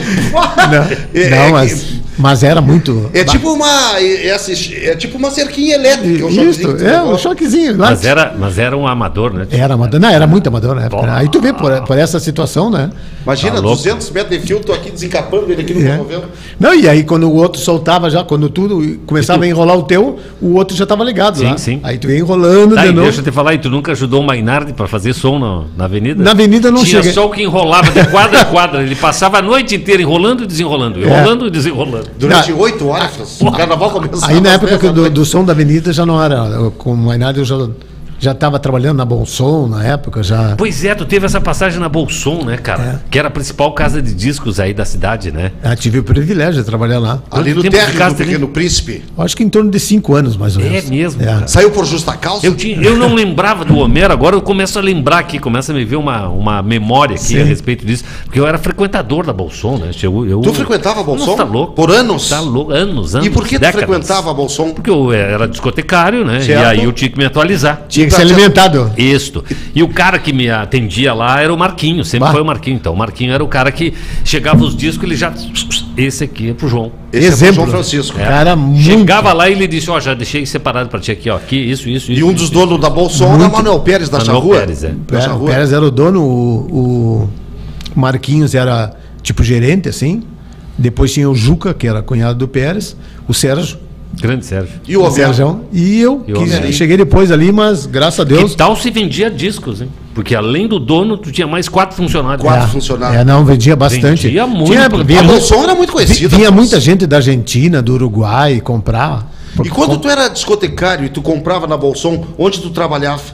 É, Não, é mas, que- mas era muito. É tipo uma. É, assim, é tipo uma cerquinha elétrica. um Isso, choquezinho que tu é, pegou. um choquezinho. lá- Mas era, mas era um amador, né? Era amador. Não, era muito amador na época. Bom. né? Aí tu vê por, por essa situação, né? Imagina, Tá louco. duzentos metros de fio, tô aqui desencapando ele aqui no É. cotovelo. Não, e aí quando o outro soltava já, quando tudo começava a enrolar o teu, o outro já estava ligado Sim, lá. sim. Aí tu ia enrolando Tá, de e novo. deixa eu te falar, e tu nunca ajudou o Mainardi pra fazer som na, na avenida? Na avenida não Tinha cheguei. só o que enrolava de quadra em quadra. Ele passava a noite inteira enrolando e desenrolando. Enrolando e desenrolando. Durante Não. oito horas, o carnaval começava. Aí na às época dez que da do, noite. do som da avenida já não era. eu, Com o Mainardi eu já já estava trabalhando na Bom Som na época, já. Pois é, tu teve essa passagem na Bolson, né, cara? É. Que era a principal casa de discos aí da cidade, né? já tive o privilégio de trabalhar lá. Ali Quanto no tempo térreo ficaste do ali? Pequeno Príncipe. Acho que em torno de cinco anos, mais ou É menos. mesmo, É. cara. Saiu por justa causa? Eu, tinha, eu não lembrava do Homero, agora eu começo a lembrar aqui, começa a me ver uma, uma memória aqui Sim. a respeito disso, porque eu era frequentador da Bolson, né? Eu, eu, Tu frequentava a Bolson? Não, tá louco. Por anos? Tá louco, anos, anos. E por que tu décadas. frequentava a Bolson? Porque eu era discotecário, né? Certo. E aí eu tinha que me atualizar. Tinha que Tá, ser tinha- alimentado. Isto. E o cara que me atendia lá era o Marquinho, sempre Bah. foi o Marquinho. Então, o Marquinho era o cara que chegava os discos, ele já. Esse aqui é pro João. Esse Exemplo. é pro João Francisco. É. Cara, muito. Chegava lá e ele disse: Ó, já deixei separado pra ti aqui, ó. Aqui, isso, isso, isso. E um dos isso. donos da Bolson era Manuel Pérez da Manuel Charrua. Pérez, é. Da Pé- O Charrua. Pérez era o dono, o, o Marquinhos era tipo gerente, assim. Depois tinha o Juca, que era cunhado do Pérez, o Sérgio, Grande Sérgio. E o o Homero. Sérgio e eu, E o que Homero. cheguei depois ali, mas graças a Deus. Que tal se vendia discos, hein? Porque além do dono, tu tinha mais quatro funcionários. Quatro é, funcionários. É, não, vendia bastante. Vendia muito. Tinha, A vinha, A mu- Bolson era muito vi- conhecida. vinha pô. muita gente da Argentina, do Uruguai comprar. E quando tu era discotecário e tu comprava na Bolson, onde tu trabalhava?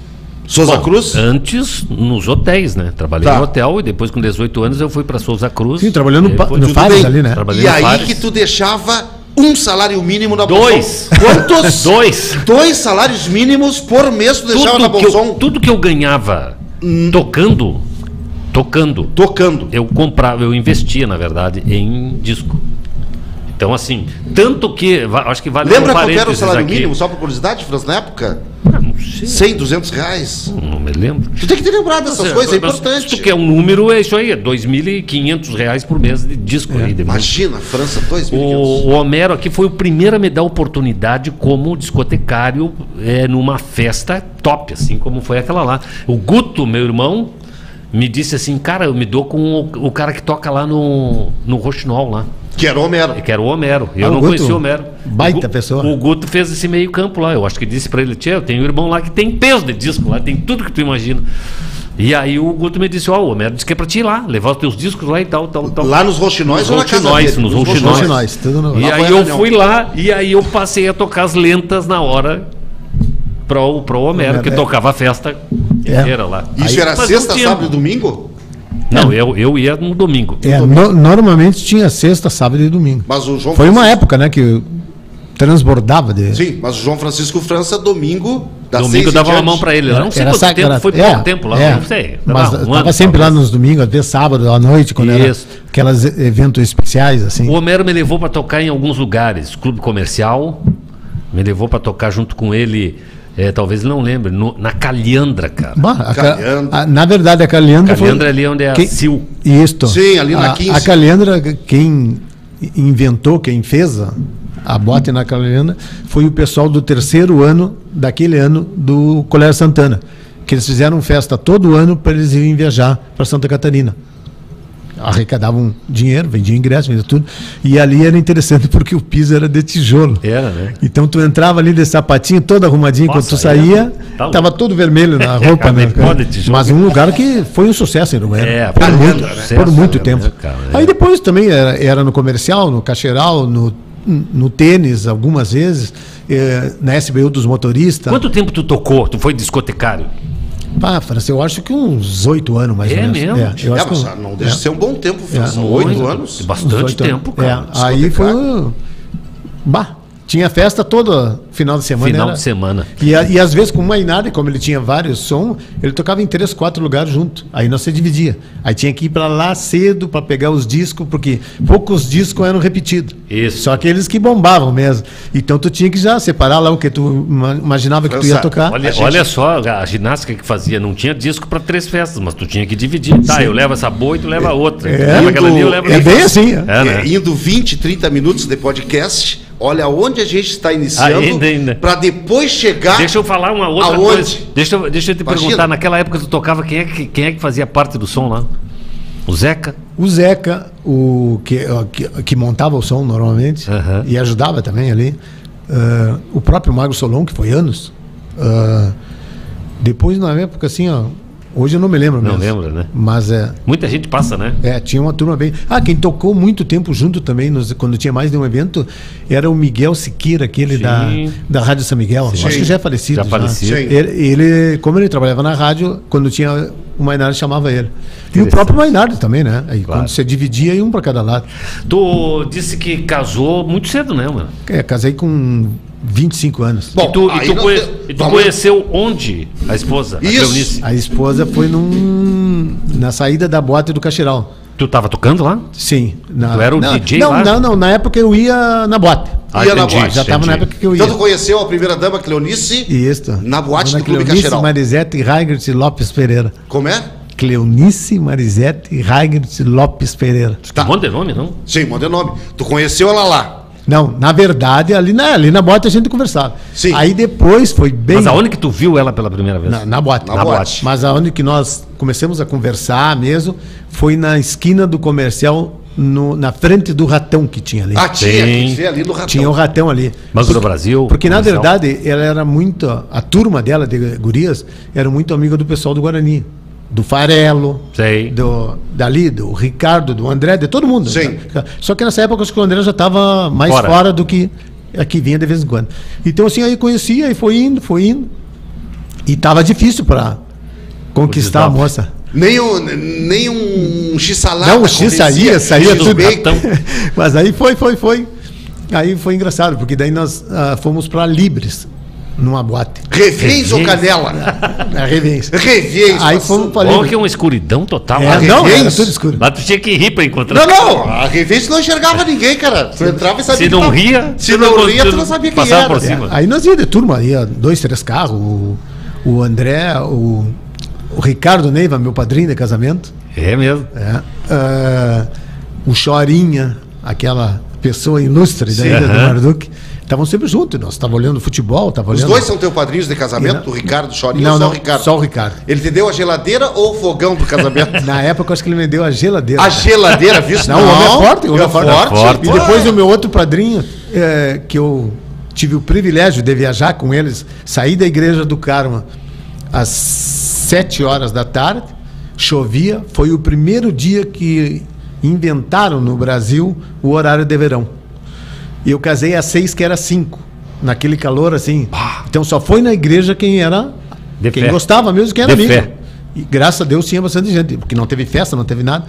Souza Bom, Cruz? Antes, nos hotéis, né? Trabalhei Tá. no hotel e depois, com dezoito anos, eu fui pra Souza Cruz. Sim, trabalhando no, E pa- depois- no tudo Fares bem. ali, né? Trabalhei E no aí Fares. que tu deixava um salário mínimo na Dois. Bolson. Quantos? Dois. Dois salários mínimos por mês tu deixava na Tudo que, eu, Bolson tudo que eu ganhava tocando, tocando, tocando. eu comprava, eu investia, na verdade, em disco. Então, assim, tanto que, va- acho que vale Lembra um quanto era o parênteses salário aqui. mínimo, só por curiosidade, Franz, na época? Ah, não sei, cem, duzentos reais. não me lembro. Tu tem que ter lembrado dessas coisas, é Mas importante. Se tu quer um número, é isso aí, é dois mil e quinhentos reais por mês de disco. aí, de música. Imagina, França, dois mil e quinhentos. O, o Homero aqui foi o primeiro a me dar oportunidade como discotecário é, numa festa top, assim como foi aquela lá. O Guto, meu irmão, me disse assim, cara, eu me dou com o, o cara que toca lá no, no Roxinol lá, Que era o Homero. que era o Homero. Eu Ah, o não Guto, conhecia o Homero. baita o, Gu- pessoa. O Guto fez esse meio campo lá. Eu acho que disse pra ele, tia, eu tenho um irmão lá que tem peso de disco lá, tem tudo que tu imagina. E aí o Guto me disse, ó, o Homero disse que é pra ti ir lá, levar os teus discos lá e tal, tal, tal. Lá nos Roxinóis Nos ou na casa Roxinóis, dele? nos Nos Roxinóis. Roxinóis, tudo no- E Lá aí foi a eu reunião. fui lá e aí eu passei a tocar as lentas na hora pro, pro Homero, que É. tocava a festa inteira lá. Isso Aí- era mas sexta, não tinha- sábado e domingo? Não, eu, eu ia no domingo. É, no- normalmente tinha sexta, sábado e domingo. Mas o João Foi uma Francisco- época, né, que transbordava de. Sim, mas o João Francisco França, domingo, das Domingo seis eu dava em uma diante. mão pra ele. Eu não sei Era quanto sac- tempo, era- foi é, pouco tempo lá, é. não sei. Mas Sei lá, um estava ano, sempre lá talvez. nos domingos, até sábado à noite, quando Isso. era aquelas eventos especiais, assim. O Homero me levou pra tocar em alguns lugares, clube comercial, me levou pra tocar junto com ele, é, talvez ele não lembre, no- na Calhandra, cara. Bah, a Ca- Calhandra. a- na verdade, a Calhandra foi... Calhandra ali onde é a quem- Sil. Isto. Sim, ali na a, quinze. A Calhandra, quem inventou, quem fez a, a bote na Calhandra, foi o pessoal do terceiro ano, daquele ano, do Colégio Santana. Que eles fizeram festa todo ano para eles irem viajar para Santa Catarina. Arrecadavam dinheiro, vendiam ingresso, vendiam tudo. E ali era interessante porque o piso era de tijolo. Era, né? Então tu entrava ali de sapatinho, todo arrumadinho, Nossa, quando tu aí saía, tá tava louco. todo vermelho na roupa, né? Pó de tijolo. Mas um lugar que foi um sucesso em Uruguaiana. É, por, foi um muito, sucesso, por muito né, tempo. cara, é. Aí depois também era, era no comercial, no Cacheral, no, no tênis, algumas vezes, eh, na S B U dos motoristas. Quanto tempo tu tocou? Tu foi discotecário? Pá, França, eu acho que uns oito anos mais É ou menos. mesmo? É, eu É, acho mas que, não deixa de ser um bom tempo, França. É. Oito Muito. anos. uns Bastante oito tempo, anos. cara. É, aí foi. Discotecário. Bah, tinha festa todo final de semana. Final era... de semana. E, a- e às vezes com o Mainardi, como ele tinha vários sons, ele tocava em três, quatro lugares junto. Aí nós se dividia. Aí tinha que ir para lá cedo para pegar os discos, porque poucos discos eram repetidos. Isso. Só aqueles que bombavam mesmo. Então tu tinha que já separar lá o que tu ima- imaginava que tu ia França, tocar. Olha, A gente- olha só a ginástica que fazia. Não tinha disco para três festas, mas tu tinha que dividir. Tá, eu levo essa boa e tu leva outra. Tu É, leva aquela ali, eu levo é aquela. bem assim. É. É, né? É, indo vinte, trinta minutos de podcast, olha onde a gente está iniciando Ainda, ainda. para depois chegar. Deixa eu falar uma outra Aonde? coisa. Deixa, eu- deixa eu te Imagina. perguntar, naquela época tu tocava, quem é, que, quem é que fazia parte do som lá? O Zeca? O Zeca, o que, que, que montava o som normalmente, Aham. e ajudava também ali. Ah, o próprio Mago Solon, que foi anos. Ah, depois, na época, assim, ó, hoje eu não me lembro Não mesmo. lembra, né? Mas é, Muita gente passa, né? é, tinha uma turma bem. Ah, quem tocou muito tempo junto também, nos- quando tinha mais de um evento, era o Miguel Siqueira, aquele Sim. da, da Rádio São Miguel. Sim. Acho que já é falecido. Já falecido. Sim. Ele, ele- como ele trabalhava na rádio, quando tinha o Mainardi chamava ele. E o Interessante. próprio Mainardi também, né? Aí Claro. quando você dividia, ia um para cada lado. Tu disse que casou muito cedo, né, mano? É, casei com vinte e cinco anos. Bom, e tu, e aí tu, nós conhe- te- e tu vamos- conheceu onde a esposa? A Isso. Cleonice? A esposa foi num, na saída da boate do Caxiral. Tu tava tocando lá? Sim. Na, Tu era o não, D J não, lá? Não, não. Na época eu ia na boate. Ah, Ia na entendi, boate, Já estava na entendi. época que eu ia. Então tu conheceu a primeira dama, Cleonice, Isso. na boate Dona do Clube Cleonice Caxiral. Marisete Reigert Lopes Pereira. Como é? Cleonice Marisete Reigert Lopes Pereira. Tá. Um monte de nome, não? Sim, manda nome. Tu conheceu ela lá. Não, na verdade, ali na, ali na boate a gente conversava. Sim. Aí depois foi bem. Mas aonde que tu viu ela pela primeira vez? Na, na boate. Na Na boate. boate. Mas aonde que nós começamos a conversar mesmo foi na esquina do comercial, no- na frente do ratão que tinha ali. Ah, tinha, Sim. que ser ali no Ratão. Tinha o ratão ali. Banco do Brasil, Porque na comercial. verdade ela era muito. A turma dela, de gurias, era muito amiga do pessoal do Guarani. Do Farelo, Sei. do, dali, do Ricardo, do André, de todo mundo. Sim. Só que nessa época acho que o André já estava mais Fora. fora. do que aqui vinha de vez em quando. Então assim, aí conhecia e foi indo, foi indo. E tava difícil para conquistar a desdobro. moça. Nem um, nem um x-salada. Não, o X saía, saía tudo. bacon. Mas aí foi, foi, foi. Aí foi engraçado, porque daí nós ah, fomos para Libres, numa boate. Reféns ou canela? Na Revens. Reféns. Aí passou. fomos para Bom Libres. que é uma escuridão total. É, lá. não, Revens? era tudo escuro. Lá tu tinha que rir pra encontrar. Não, não, a Reféns não enxergava ninguém, cara. Tu entrava e sabia Se que não tava- ria, Se tu não não- ria, tu tu não sabia quem passava era. por cima. Aí nós ia de turma, ia dois, três carros. O, o André, o, o Ricardo Neiva, meu padrinho de casamento. É mesmo. É. Ah, o Chorinha, aquela pessoa ilustre da Sim, ilha do aham. Marduk, estavam sempre juntos. Nós estávamos olhando futebol, tava Os olhando. dois são teus padrinhos de casamento? O Ricardo Chorinho Não, ou só não, o Ricardo? só o Ricardo. Ele te deu a geladeira ou o fogão do casamento? Na época, eu acho que ele me deu a geladeira. A geladeira, viu? Não, o homem é forte, o homem é é forte. forte. forte. E depois o meu outro padrinho, é, que eu tive o privilégio de viajar com eles, saí da Igreja do Carmo às sete horas da tarde, chovia, foi o primeiro dia que inventaram no Brasil o horário de verão. E eu casei às seis, que era cinco, naquele calor assim. Então só foi na igreja quem era, De quem fé. gostava mesmo, quem era De amigo. fé. E graças a Deus tinha bastante gente, porque não teve festa, não teve nada.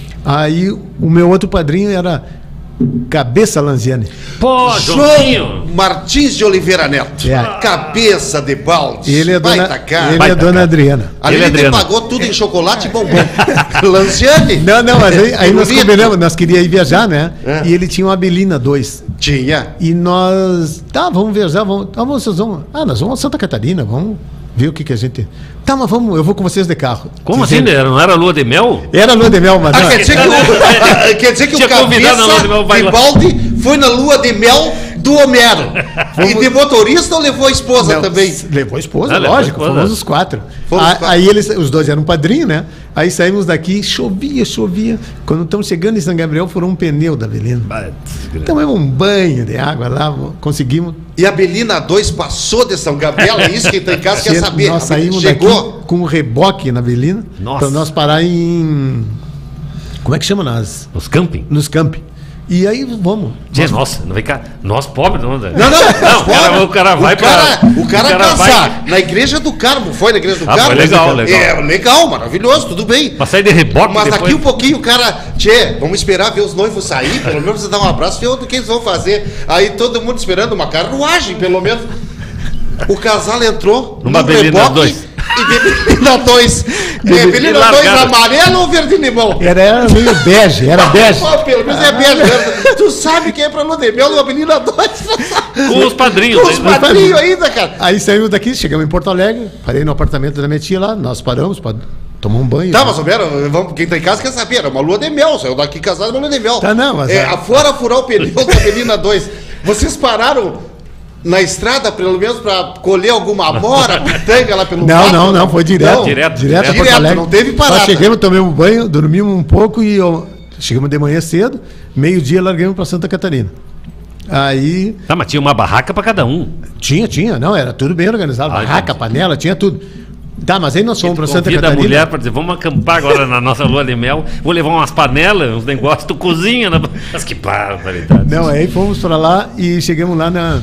Aí o meu outro padrinho era Cabeça Lanziani. Pô, Joãozinho. João Martins de Oliveira Neto. É. Cabeça de balde. Ele é dona, Baita cara. ele é Baita dona cara. Adriana. Ali Ele é ele te Adriano. pagou tudo em chocolate e bombom. Lanziani? Não, não, mas aí, aí nós Bonito. combinamos, nós queríamos ir viajar, né? É. E ele tinha uma Belina dois. Tinha. E nós, tá, vamos viajar, vamos, tá, vocês vão, ah, nós vamos a Santa Catarina, vamos ver o que que a gente, tá, mas vamos, eu vou com vocês de carro. Como assim? Dizendo- Não era lua de mel? Era lua de mel, mas Ah, não. quer dizer que o, quer dizer que o Tinha convidado na lua cabeça de mel, vai de lá. balde foi na lua de mel do Homero. E de motorista ou levou a esposa Não, também? Levou a esposa, Ah, levou a lógico, esposa. fomos os quatro. Fomos A- os quatro. Aí eles, os dois eram padrinho, né? Aí saímos daqui, chovia, chovia. Quando estamos chegando em São Gabriel, furou um pneu da Belina. Tomamos um banho de água lá, conseguimos. E a Belina dois passou de São Gabriel, é isso que tá em casa quer saber. Nós saímos Chegou. daqui com um reboque na Belina, Nossa. para nós parar em... Como é que chama? Nas, Os camping? nos camping. E aí, vamos. Tchê, nossa, não vem cá. Nós pobres, não, André. Não, não, Não, o cara, o cara vai o cara, pra. o cara, cara casar vai- na igreja do Carmo, foi na igreja do Ah, Carmo? foi legal, legal. É, legal, maravilhoso, tudo bem. Pra sair de reboque Mas depois. daqui um pouquinho o cara, tchê, vamos esperar ver os noivos sair, pelo menos você dá um abraço, ver o que eles vão fazer. Aí todo mundo esperando uma carruagem, pelo menos. O casal entrou Numa num Belina reboque dois. E Belina dois. É, Belina dois largaram. amarelo ou verde limão? Era, era meio bege, era bege. Pô, pelo menos é bege. Tu sabe quem é pra lua de mel numa Belina dois? Com os padrinhos. Com os né? padrinhos ainda, cara. Aí saímos daqui, chegamos em Porto Alegre, parei no apartamento da minha tia lá, nós paramos para tomar um banho. Tá, mas Romero, vamos, quem tá em casa quer saber, era uma lua de mel, saiu daqui casado, uma lua de mel. Tá, não, mas É, é- afora furar o pneu da Belina dois, vocês pararam na estrada, pelo menos, pra colher alguma amora, pitanga lá pelo Não, mato? não, não, foi direto. Não, Direto, direto, a direto. Porto Alegre. Não teve parada. Nós chegamos, tomamos um banho, dormimos um pouco e eu- chegamos de manhã cedo, meio-dia largamos para Santa Catarina. Aí Tá, mas tinha uma barraca pra cada um. tinha, tinha, não, era tudo bem organizado, Ah, barraca, entendi. panela, tinha tudo. Tá, mas aí nós fomos para Santa Convida a Catarina. mulher pra dizer, vamos acampar agora na nossa lua de mel. Vou levar umas panelas, uns negócios, tu cozinha. Na... Mas que barbaridade. Não, aí fomos para lá e chegamos lá na,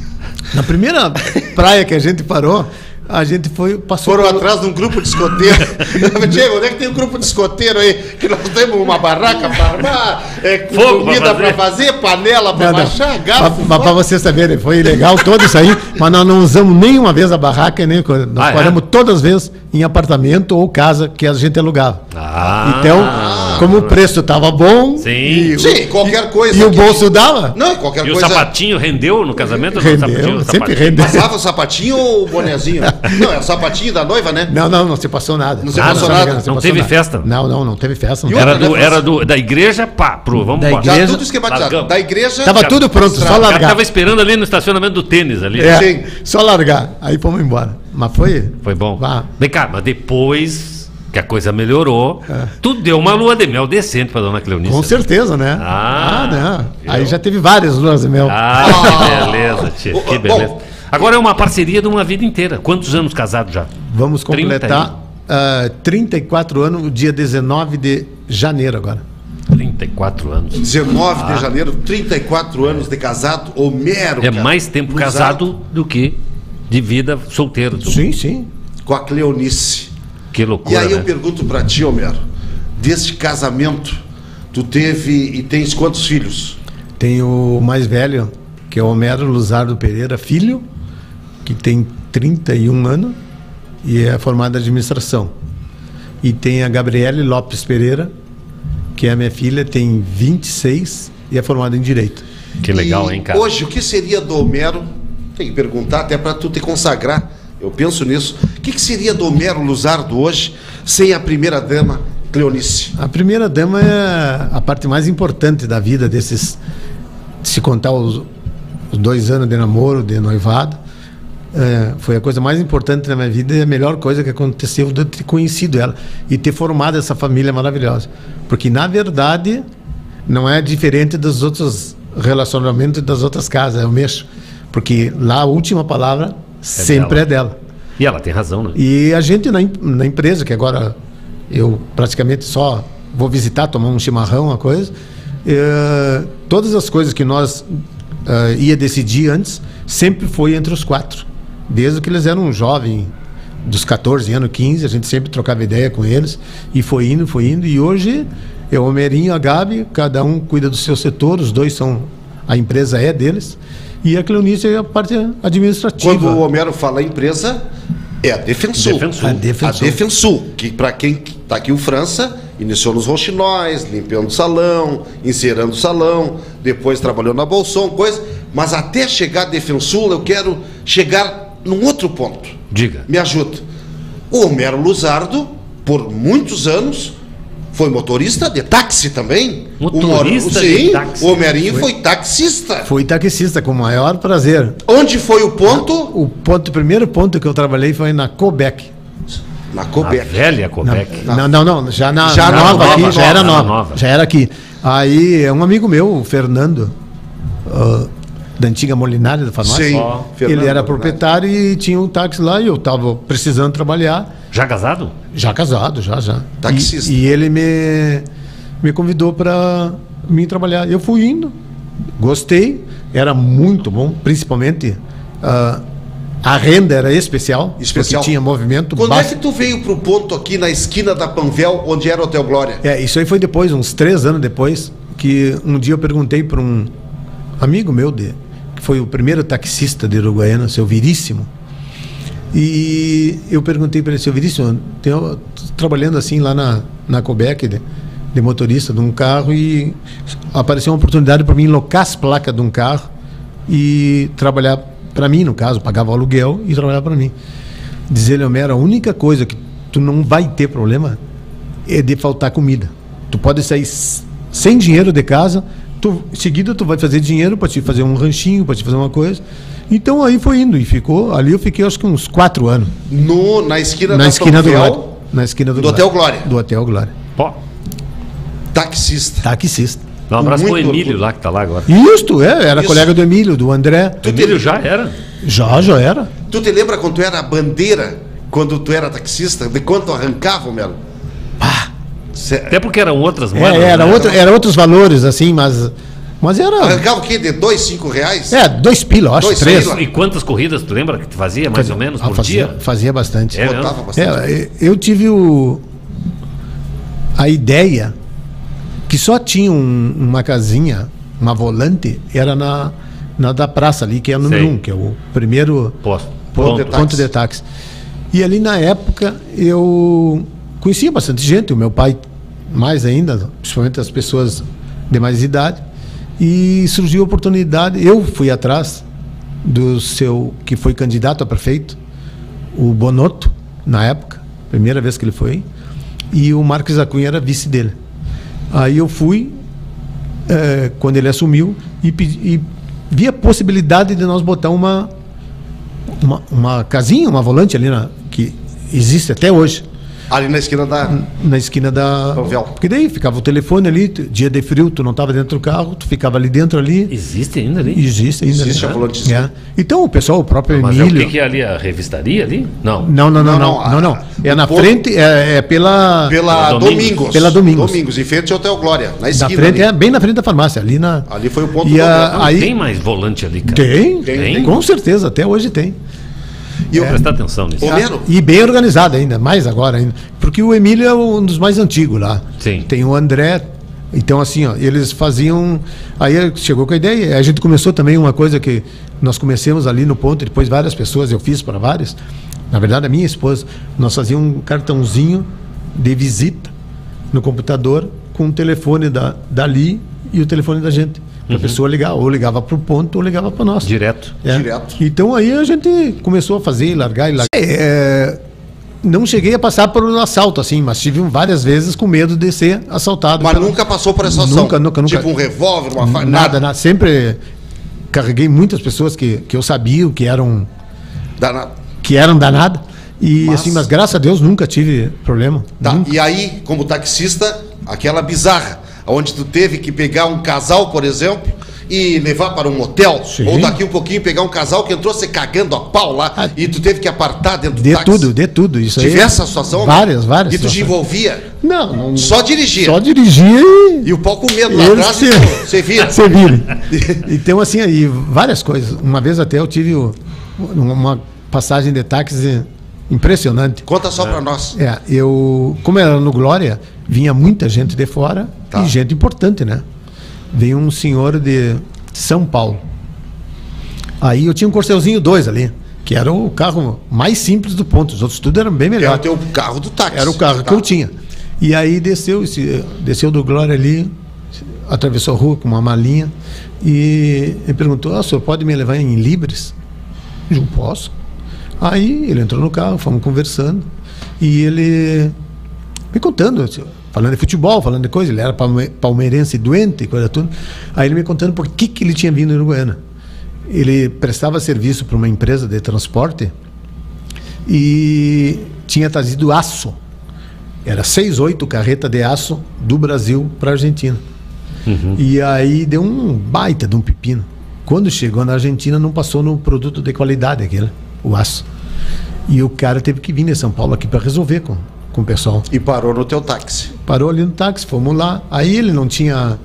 na primeira praia que a gente parou, a gente foi, passou... Foram pelo- atrás de um grupo de escoteiro. Diego, onde é que tem um grupo de escoteiro aí? Que nós temos uma barraca para armar, é, com Fogo pra comida para fazer. fazer, panela para Não, não. baixar, Mas garfo. mas pra vocês saberem, foi legal todo isso aí, mas nós não usamos nenhuma vez a barraca, e nem coisa. Nós Ah, é? paramos todas as vezes em apartamento ou casa que a gente alugava. Ah, Então, como o preço estava bom, Sim. e, Sim, qualquer coisa. e o que- bolso dava, Não, qualquer E o coisa. sapatinho rendeu no casamento? Não, o rendeu, sapatinho, o sempre sapatinho. rendeu. Passava o sapatinho ou o bonezinho? Não, é o sapatinho da noiva, né? Não, não, não se passou nada. Não se Nada, passou se nada? engano, se Não passou teve nada. festa? Não, não, não teve festa. Não E teve. Era, outra, do, né, era do, da igreja, pá, pro, vamos Da embora. Já igreja- tudo esquematizado. Largamos. Da igreja. Tava já- tudo pronto, só Estrada. O cara largar. tava esperando ali no estacionamento do tênis ali. É, Sim. só largar. Aí fomos embora. Mas foi. Foi bom. Vá. Vem cá, mas depois que a coisa melhorou, tu deu uma lua de mel decente pra dona Cleonice. Com certeza, né? Ah, não. Aí eu- já teve várias luas de mel. Ah, que beleza, tia, que beleza. Agora é uma parceria de uma vida inteira. Quantos anos casados já? Vamos trinta completar ah, trinta e quatro anos, no dia dezenove de janeiro agora. trinta e quatro anos. dezenove de janeiro, trinta e quatro anos de casado, Homero. É cara. mais tempo Cruzado casado do que de vida solteiro. Tu. Sim, sim. Com a Cleonice. Que E loucura, aí eu né? pergunto pra ti, Homero, deste casamento, tu teve e tens quantos filhos? Tem o mais velho, que é o Homero Luzardo Pereira, filho, que tem trinta e um anos e é formado em administração. E tem a Gabriele Lopes Pereira, que é a minha filha, tem vinte e seis e é formada em Direito. Que legal, E hein, cara? Hoje, o que seria do Homero? Tem que perguntar até para tu te consagrar. Eu penso nisso. O que, que seria do Homero Luzardo hoje sem a primeira dama, Cleonice? A primeira dama é a parte mais importante da vida desses, se contar os, os dois anos de namoro, de noivado. É, foi a coisa mais importante na minha vida e a melhor coisa que aconteceu de eu ter conhecido ela e ter formado essa família maravilhosa. Porque, na verdade, não é diferente dos outros relacionamentos das outras casas, eu mexo. Porque lá a última palavra sempre dela. é dela. E ela tem razão, né? E a gente na, em- na empresa, que agora eu praticamente só vou visitar, tomar um chimarrão, uma coisa, eh, todas as coisas que nós eh, ia decidir antes, sempre foi entre os quatro. Desde que eles eram jovens, dos catorze anos, quinze, a gente sempre trocava ideia com eles, e foi indo, foi indo, e hoje é o Homerinho e a Gabi, cada um cuida do seu setor, os dois são, a empresa é deles, e a Cleonice é a parte administrativa. Quando o Homero fala empresa, é a Defensul. Defensul. A A Defensul. Defensul, que para quem está aqui o França, iniciou nos roxinóis, limpando o salão, encerando o salão, depois trabalhou na Bolson, coisa. Mas até chegar a Defensul, eu quero chegar num outro ponto. Diga. Me ajuda. O Homero Luzardo, por muitos anos, foi motorista de táxi também. Motorista o, de sim, táxi. O Homerinho foi, taxista. Fui taxista, com o maior prazer. Onde foi o ponto? O ponto, o primeiro ponto que eu trabalhei foi na Cobec. Na A Cobec. velha Copec. Não, não, não, já na Já na nova, nova, aqui, nova, já era nova, nova, nova. já era aqui. Aí é um amigo meu, o Fernando, ah, da antiga Molinária da farmácia. Sim. Ó, Fernando Ele era Bernardo. proprietário e tinha um táxi lá e eu estava precisando trabalhar, Já casado? já casado, já, já. Taxista. E, e ele me, me convidou para mim trabalhar. Eu fui indo, gostei, era muito bom, principalmente uh, a renda era especial, Especial. porque tinha movimento. Quando baixo. é que tu veio pro ponto aqui na esquina da Panvel, onde era o Hotel Glória? É, isso aí foi depois, uns três anos depois, que um dia eu perguntei para um amigo meu, de, que foi o primeiro taxista de Uruguaiana, seu Viríssimo, e eu perguntei para ele, seu Viríssimo, tenho, trabalhando assim lá na, na Cobec, de, de motorista de um carro, e apareceu uma oportunidade para mim locar as placas de um carro e trabalhar para mim, no caso, pagava o aluguel e trabalhava para mim. Diz ele, Homero, a única coisa que tu não vai ter problema é de faltar comida. Tu pode sair sem dinheiro de casa, tu, em seguida tu vai fazer dinheiro para te fazer um ranchinho, para te fazer uma coisa. Então aí foi indo e ficou, ali eu fiquei acho que uns quatro anos. No, na esquina Na da esquina do Panvel, Glória. Na esquina do, do Hotel Glória. Do Hotel Glória. Pô, Taxista. Taxista. dá um abraço pro Muito Emílio orgulho. lá, que tá lá agora. Isto, é, era Isso. colega do Emílio, do André. Tu Emílio te, já era? Já, já era. tu te lembra quando tu era a bandeira, quando tu era taxista? De quanto arrancava, Melo? Cê- Até porque eram outras É, moedas. era, né? outro, era outros valores, assim, mas. Mas era. Arrancava o quê? De dois, cinco reais? É, dois pila, eu acho, Dois três. pila. E quantas corridas tu lembra que tu fazia, mais ou menos, Ah, por fazia, dia? Fazia bastante. É, Botava mesmo? bastante. É, eu tive o, a ideia que só tinha um- uma casinha, uma volante, era na, na da praça ali, que é o número Sei. um, que é o primeiro Posto. ponto, de ponto de táxi. E ali na época eu conhecia bastante gente, o meu pai mais ainda, principalmente as pessoas de mais idade, e surgiu a oportunidade, eu fui atrás do seu, que foi candidato a prefeito, o Bonotto, na época, primeira vez que ele foi, e o Marcos Acunha era vice dele. Aí eu fui, eh, quando ele assumiu, e, pedi, e vi a possibilidade de nós botar uma, uma, uma casinha, uma volante ali, na, que existe até hoje, Ali na esquina da... na esquina da... Panvel. Porque daí ficava o telefone ali, tu- dia de frio, tu não estava dentro do carro, tu ficava ali dentro ali, Existe ainda ali? existe ainda. Existe né? a volantezinha. É. Então o pessoal, o próprio Mas é o Emílio... que, que é ali? A revistaria ali? Não. Não, não, não, Não, não, não, não, não, a- É o na ponto- frente, é, é pela... Pela Pela Domingos. Domingos. Pela Domingos. Domingos, em frente ao Hotel Glória. Na Na esquina frente, ali. é bem na frente da farmácia, ali na... Ali foi o ponto E do a- Alberto. Não aí- tem mais volante ali, cara. Tem, Tem? com certeza, até hoje tem. E eu, Vou prestar atenção nisso. Ô, Mero, E bem organizado ainda, mais agora ainda. Porque o Emílio é um dos mais antigos lá. Sim. Tem o André. Então, assim, ó, eles faziam. Aí chegou com a ideia. A gente começou também uma coisa que nós começamos ali no ponto, depois várias pessoas, eu fiz para várias. Na verdade, a minha esposa, nós fazíamos um cartãozinho de visita no computador com o telefone da, dali e o telefone da gente. Para a pessoa ligar, ou ligava para o ponto ou ligava para nós. Direto. É. Direto. Então aí a gente começou a fazer, largar e largar. É, não cheguei a passar por um assalto assim, mas tive várias vezes com medo de ser assaltado. mas pela- nunca passou por essa ação? Nunca, nunca, nunca. Tipo um revólver, uma faca, Nada, nada. Sempre carreguei muitas pessoas que, que eu sabia que eram, Danado. que eram danadas. E Mas- assim, mas graças a Deus nunca tive problema. Tá, Nunca. e aí, como taxista, aquela bizarra, onde tu teve que pegar um casal, por exemplo, e levar para um hotel, Sim. ou daqui um pouquinho pegar um casal que entrou se cagando a pau lá, Ah, e tu teve que apartar dentro do De táxi. tudo, de tudo. Isso aí. Tive essa situação? Várias, várias. E tu te situações. envolvia? Não, não. Só dirigia. Só dirigia e. E o pau comendo lá Eles atrás, se- e tu- você vira. Você vira. Então, assim, aí, várias coisas. Uma vez até eu tive o- uma passagem de táxi impressionante. Conta só pra nós. É, eu, como era no Glória, vinha muita gente de fora Tá. e gente importante, né? Veio um senhor de São Paulo. Aí eu tinha um Corcelzinho dois ali, que era o carro mais simples do ponto. Os outros tudo eram bem Era melhor. o teu carro do táxi. Era o carro Tá. que eu tinha. E aí desceu, esse, desceu do Glória ali, atravessou a rua com uma malinha e ele perguntou: ah, o senhor pode me levar em Libres? Eu digo, posso. Aí ele entrou no carro, fomos conversando e ele me contando, assim, falando de futebol, falando de coisa. Ele era palme- palmeirense doente e coisa tudo. Aí ele me contando por que, que ele tinha vindo em Uruguaiana. Ele prestava serviço para uma empresa de transporte e tinha trazido aço. Era seis, oito carretas de aço do Brasil para a Argentina. E aí deu um baita de um pepino. Quando chegou na Argentina, não passou no produto de qualidade aquele, o aço. E o cara teve que vir de São Paulo aqui para resolver com, com o pessoal. E parou no teu táxi. Parou ali no táxi, fomos lá. Aí ele não tinha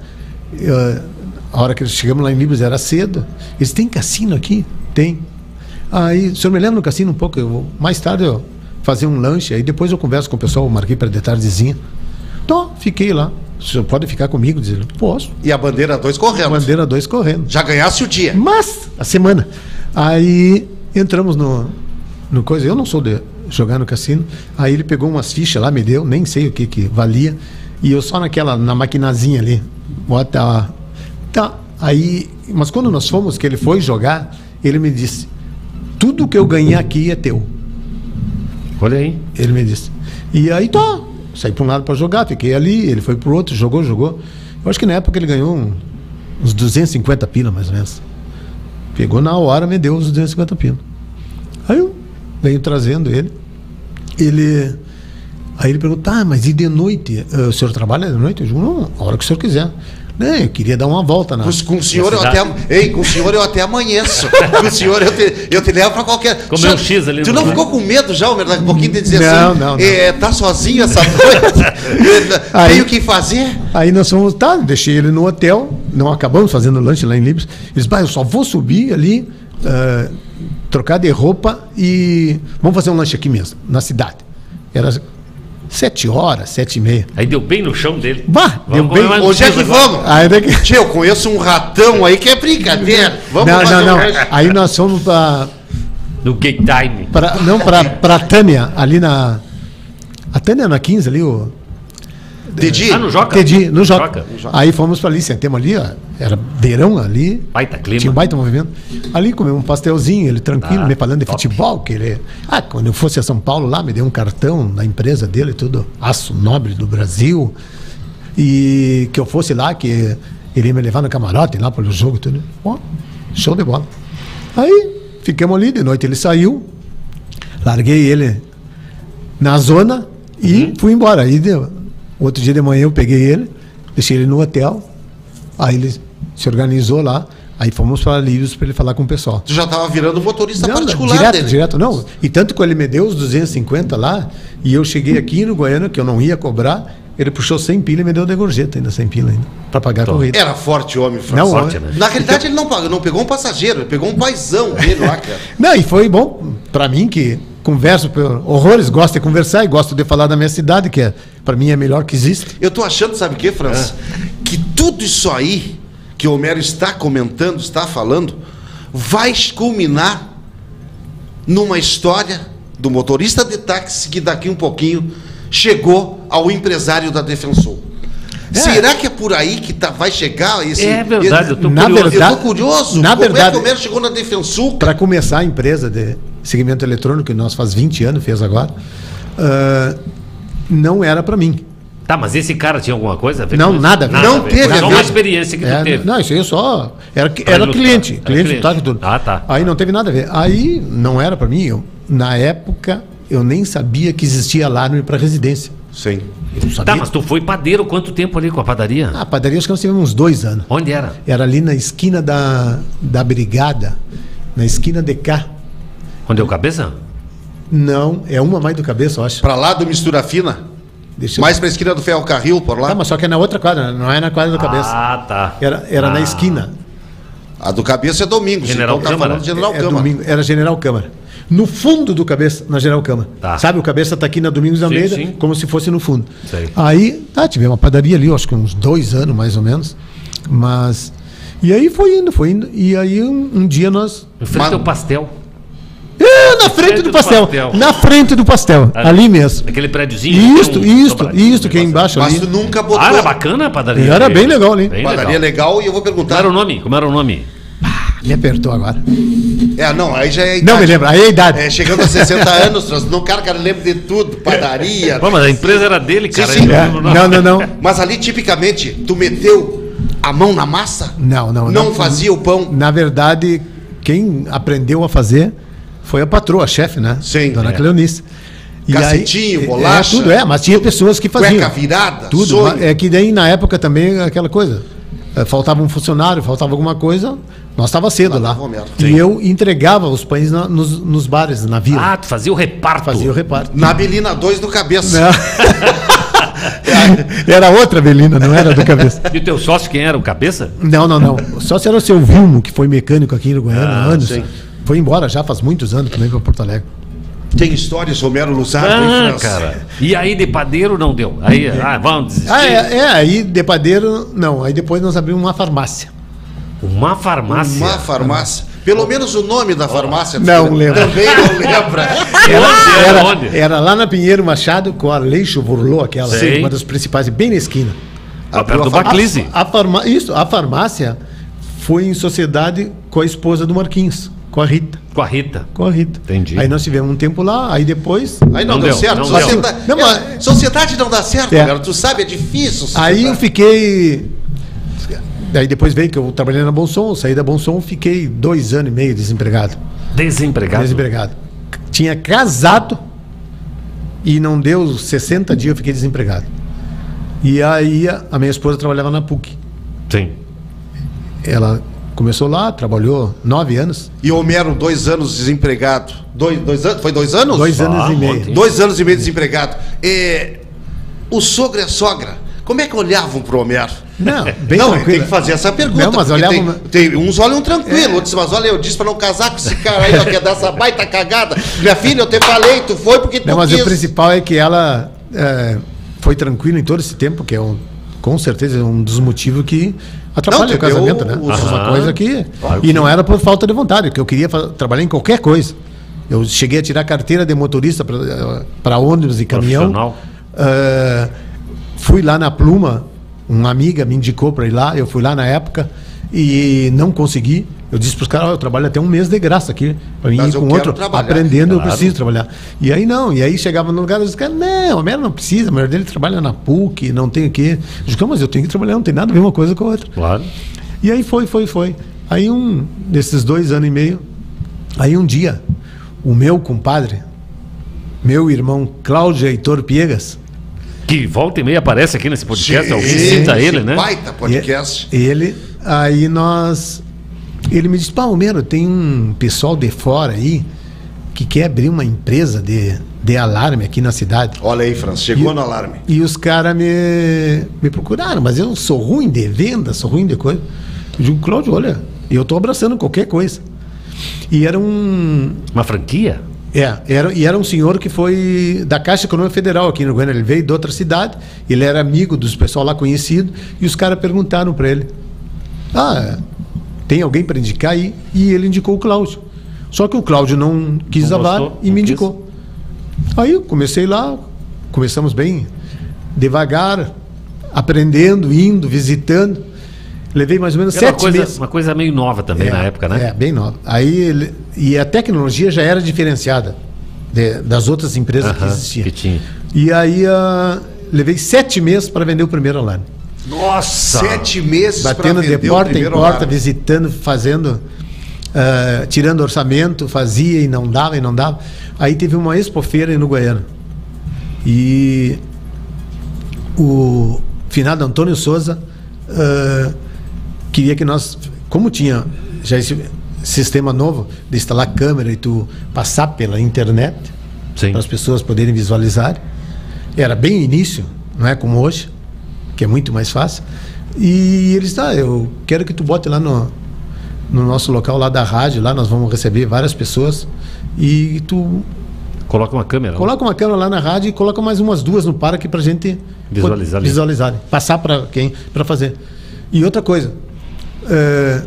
eu, a hora que chegamos lá em Libras era cedo. Eles têm cassino aqui? Tem. Aí, o senhor me lembra no cassino um pouco? Eu vou, mais tarde eu fazer um lanche, aí depois eu converso com o pessoal, eu marquei para de tardezinha. Então, fiquei lá. O senhor pode ficar comigo? Dizer, posso. E a bandeira dois correndo. Bandeira dois correndo. Já ganhasse o dia. Mas, a semana. Aí, entramos no, no coisa. Eu não sou de jogar no cassino. Aí ele pegou umas fichas lá, me deu, nem sei o que que valia. E eu só naquela, na maquinazinha ali. Bota. Tá. Aí, mas quando nós fomos, que ele foi jogar, ele me disse: tudo que eu ganhar aqui é teu. Olha aí. Ele me disse. E aí, tá. Saí para um lado para jogar, fiquei ali, ele foi pro outro, jogou, jogou. Eu acho que na época ele ganhou um, uns duzentos e cinquenta pila, mais ou menos. Pegou na hora, me deu os duzentos e cinquenta pila. Aí eu venho trazendo ele. Ele. Aí ele perguntou: tá, mas e de noite? Uh, o senhor trabalha de noite? Eu digo: não, a hora que o senhor quiser. Não, eu queria dar uma volta na. Com o senhor eu até. Ei, com o senhor eu até amanheço. Com o senhor eu te, eu te levo pra qualquer. Comer um X ali. Tu não ficou com medo já, Homer, daqui a pouquinho de dizer não, assim? Não, não. É, tá sozinho essa noite? Tem o que fazer? Aí nós fomos, tá, deixei ele no hotel, não acabamos fazendo lanche lá em Libras. Ele disse: bah, eu só vou subir ali, uh, trocar de roupa e vamos fazer um lanche aqui mesmo, na cidade. Era sete horas, sete e meia. Aí deu bem no chão dele. Bah, deu bem. Onde é que vamos? Aí daqui... Tio, eu conheço um ratão aí que é brincadeira. Vamos não, fazer não, não. um lanche. Aí nós fomos para... No gay time. Pra, não, para pra Tânia, ali na... A Tânia na quinze ali, o... Dedi? Ah, no Joca? Dedi, no Joca. Joca. Aí fomos para ali, sentemos ali, ó, era verão ali. Baita clima. Tinha um baita movimento. Ali comemos um pastelzinho, ele tranquilo, Ah, me falando de top. futebol, que ele... Ah, quando eu fosse a São Paulo lá, me deu um cartão da empresa dele, tudo, aço nobre do Brasil, e que eu fosse lá, que ele ia me levar no camarote lá pelo jogo, tudo. Ó, show de bola. Aí, ficamos ali, de noite ele saiu, larguei ele na zona e Uhum. fui embora. Aí, deu, outro dia de manhã eu peguei ele, deixei ele no hotel, aí ele se organizou lá, aí fomos para Lírios para ele falar com o pessoal. Tu já tava virando motorista Não, não, particular direto, dele. direto, não. E tanto que ele me deu os duzentos e cinquenta lá, e eu cheguei aqui no Goiânia, que eu não ia cobrar, ele puxou cem pila e me deu de gorjeta ainda, cem pila ainda, para pagar a corrida. Era forte o homem, Francisco. Não, sorte, ó, né? Na realidade, ele não, pagou, não pegou um passageiro, ele pegou um paizão dele lá, cara. Não, e foi bom para mim, que converso por horrores, gosto de conversar e gosto de falar da minha cidade, que é, para mim é a melhor que existe. Eu tô achando, sabe o que, Francis? Que tudo isso aí que o Homero está comentando, está falando, vai culminar numa história do motorista de táxi que daqui um pouquinho chegou ao empresário da Defensor. É. Será que é por aí que tá, vai chegar esse... É verdade, eu tô Na curioso. verdade- Eu tô curioso. Na Como é verdade- que o Homero chegou na Defensor? Para começar a empresa de segmento eletrônico, que nós faz vinte anos, fez agora, ah, não era para mim. Tá, mas esse cara tinha alguma coisa a ver Não, com isso? nada a ver. Não a ver. teve Foi a só ver. uma experiência que tu É, teve. não, isso aí eu só. Era, Pra era ilustrar. cliente, Era cliente, cliente. tá, tudo. Ah, tá. Aí não teve nada a ver. Aí não era para mim. Eu, na época, eu nem sabia que existia alarme para residência. Sim. Eu não sabia. Tá, mas tu foi padeiro quanto tempo ali com a padaria? A padaria, acho que nós tivemos uns dois anos. Onde era? Era ali na esquina da, da Brigada, na esquina de cá. Onde é o cabeça? Não, é uma mais do cabeça, eu acho. Pra lá do Mistura Fina, Deixa eu- mais pra esquina do Ferro Carril, por lá. Tá, mas só que é na outra quadra, não é na quadra do cabeça. Ah, tá. Era, era Ah. na esquina. A do cabeça é Domingos. General então tá Câmara? falando de General É, Câmara. domingo, era General Câmara. No fundo do cabeça, na General Câmara. Tá. Sabe, o cabeça tá aqui na Domingos da Sim, Almeida, sim. como se fosse no fundo. Sei. Aí, tá, tivemos uma padaria ali, eu acho que uns dois anos mais ou menos. Mas. E aí foi indo, foi indo. E aí um, um dia nós. Em frente Mas- ao pastel. É, na frente do pastel. Na frente do pastel. Ali mesmo. Aquele prédiozinho. Isto, tem um isto, sobradinho, isto, que é um negócio. embaixo Mas ali. tu nunca botou. Ah, era bacana a padaria. Era bem legal ali. Bem Padaria legal. legal e eu vou Como perguntar. era o nome? Como era o nome? Me apertou agora. É, não, aí já é a idade. Não me lembro, aí é a idade. É, chegando a sessenta anos, não, cara, cara lembra de tudo, padaria. Pô, mas a empresa era dele, cara. sim. ele É, não lembra o nome. não, não, não. Mas ali, tipicamente, tu meteu a mão na massa? Não, não. Não fazia o pão? Na verdade, quem aprendeu a fazer foi a patroa, a chefe, né? Sim. Dona É. Cleonice. E Cacetinho, aí, bolacha. É, tudo é, mas tinha pessoas que faziam. Cueca virada, Tudo. sonho. mas É que daí na época também aquela coisa. eh, Faltava um funcionário, faltava alguma coisa. Nós estava cedo Lá lá. na Romero. E Sim. eu entregava os pães na- nos, nos bares, na vila. Ah, tu fazia o reparto. Fazia o reparto. Na Belina dois do cabeça. Não. Era outra Belina, não era do Cabeça. E o teu sócio, quem era? O Cabeça? Não, não, não. O sócio era o seu Vilmo, que foi mecânico aqui no Goiânia há Ah, anos. sim. Foi embora já faz muitos anos também para Porto Alegre. Tem histórias, Romero Luzardo, hein, Ah, França? cara. E aí de padeiro não deu. Aí, ah, vamos desistir. Ah, é, é, aí de padeiro, não. Aí depois nós abrimos uma farmácia. Uma farmácia. Uma farmácia. Pelo menos o nome da farmácia. Não tu lembro. Também não lembra. Era, Era, onde? era lá na Pinheiro Machado com a Leixo Burlô, aquela, Sei. uma das principais, bem na esquina. Ah, perto do Abriu a Baclise. A, farma, isso, a farmácia foi em sociedade com a esposa do Marquinhos, com a Rita. Com a Rita. Com a Rita. Entendi. Aí nós tivemos um tempo lá, aí depois. Aí não, Não deu, deu, certo. não Sociedade, deu. Não, é, sociedade não dá certo, É. cara. Tu sabe, é difícil. Aí eu sociedade. fiquei. Aí depois veio que eu trabalhei na Bonsom, saí da Bonsom, fiquei dois anos e meio desempregado. Desempregado. Desempregado. Tinha casado e não deu sessenta dias, eu fiquei desempregado. E aí a a minha esposa trabalhava na P U C. Sim. Ela começou lá, trabalhou nove anos. E Homero, dois anos desempregado. Dois, dois anos? Foi dois anos? Dois Ah, anos e meio. ontem. Dois anos e meio desempregado. É, o sogro e a sogra, como é que olhavam pro Homero? Não, bem não, tranquilo. tem que fazer essa pergunta. Não, mas porque olhavam- tem, tem- uns olham tranquilo, outros, mas olha, eu disse pra não casar com esse cara aí, ó, que é dessa baita cagada. Minha filha, eu te falei, tu foi porque tu Não, mas quis. o principal é que ela é, foi tranquila em todo esse tempo, que é um, com certeza é um dos motivos que atrapalha Não, o casamento, deu né? o- É uma Aham. coisa que. Claro E que não era por falta de vontade, porque eu queria fa- trabalhar em qualquer coisa. Eu cheguei a tirar carteira de motorista para ônibus e caminhão. Profissional. Ah, fui lá na Pluma, uma amiga me indicou para ir lá, eu fui lá na época e não consegui. Eu disse para os caras, "Ó, eu trabalho até um mês de graça aqui, para mim Mas ir eu com quero outro, trabalhar." aprendendo, eu Claro. preciso trabalhar. E aí não, e aí chegava no lugar, os caras, não, a mulher não precisa, a mulher dele trabalha na P U C, não tem o quê. Eu disse, "Não, mas eu tenho que trabalhar, não tem nada a ver uma coisa com a outra." Claro. E aí foi, foi, foi. Aí um desses dois anos e meio, aí um dia, o meu compadre, meu irmão Cláudio Heitor Piegas, Que volta e meia aparece aqui nesse podcast. Sim, Alguém cita sim, ele, né? Baita podcast. E- Ele, aí nós. Ele me disse, pá, Homero, tem um pessoal de fora aí que quer abrir uma empresa de, de alarme aqui na cidade. Olha aí, França, chegou E- no alarme. E os caras me, me procuraram, mas eu sou ruim de venda, sou ruim de coisa. Eu digo, Cláudio, olha, eu tô abraçando qualquer coisa. E era um. Uma franquia? É, era, e era um senhor que foi da Caixa Econômica Federal aqui no Goiânia. Ele veio de outra cidade, ele era amigo dos pessoal lá conhecido, e os caras perguntaram para ele: ah, tem alguém para indicar aí? E ele indicou o Cláudio. Só que o Cláudio não quis Não a vaga gostou, e não me quis. indicou. Aí eu comecei lá, começamos bem devagar, aprendendo, indo, visitando. Levei mais ou menos Era uma sete coisa, meses. uma coisa meio nova também É, na época, né? É, bem nova. Aí ele, e a tecnologia já era diferenciada de- das outras empresas que Aham, existiam. que tinha. E aí ah, levei sete meses para vender o primeiro alarme. Nossa! Sete meses pra Batendo de vender o porta em primeiro porta, alarme. visitando, fazendo, ah, tirando orçamento, fazia e não dava e não dava. Aí teve uma expofeira aí no Goiânia. E o finado Antônio Souza ah, queria que nós, como tinha já esse sistema novo de instalar câmera e tu passar pela internet Sim. para as pessoas poderem visualizar, era bem início, não é como hoje, que é muito mais fácil. E eles, tá, eu quero que tu bote lá no, no nosso local lá da rádio, lá nós vamos receber várias pessoas e tu Coloca uma câmera. coloca uma câmera lá na rádio e coloca mais umas duas no parque pra gente Visualizar ali. visualizar, passar para quem para fazer. E outra coisa, é,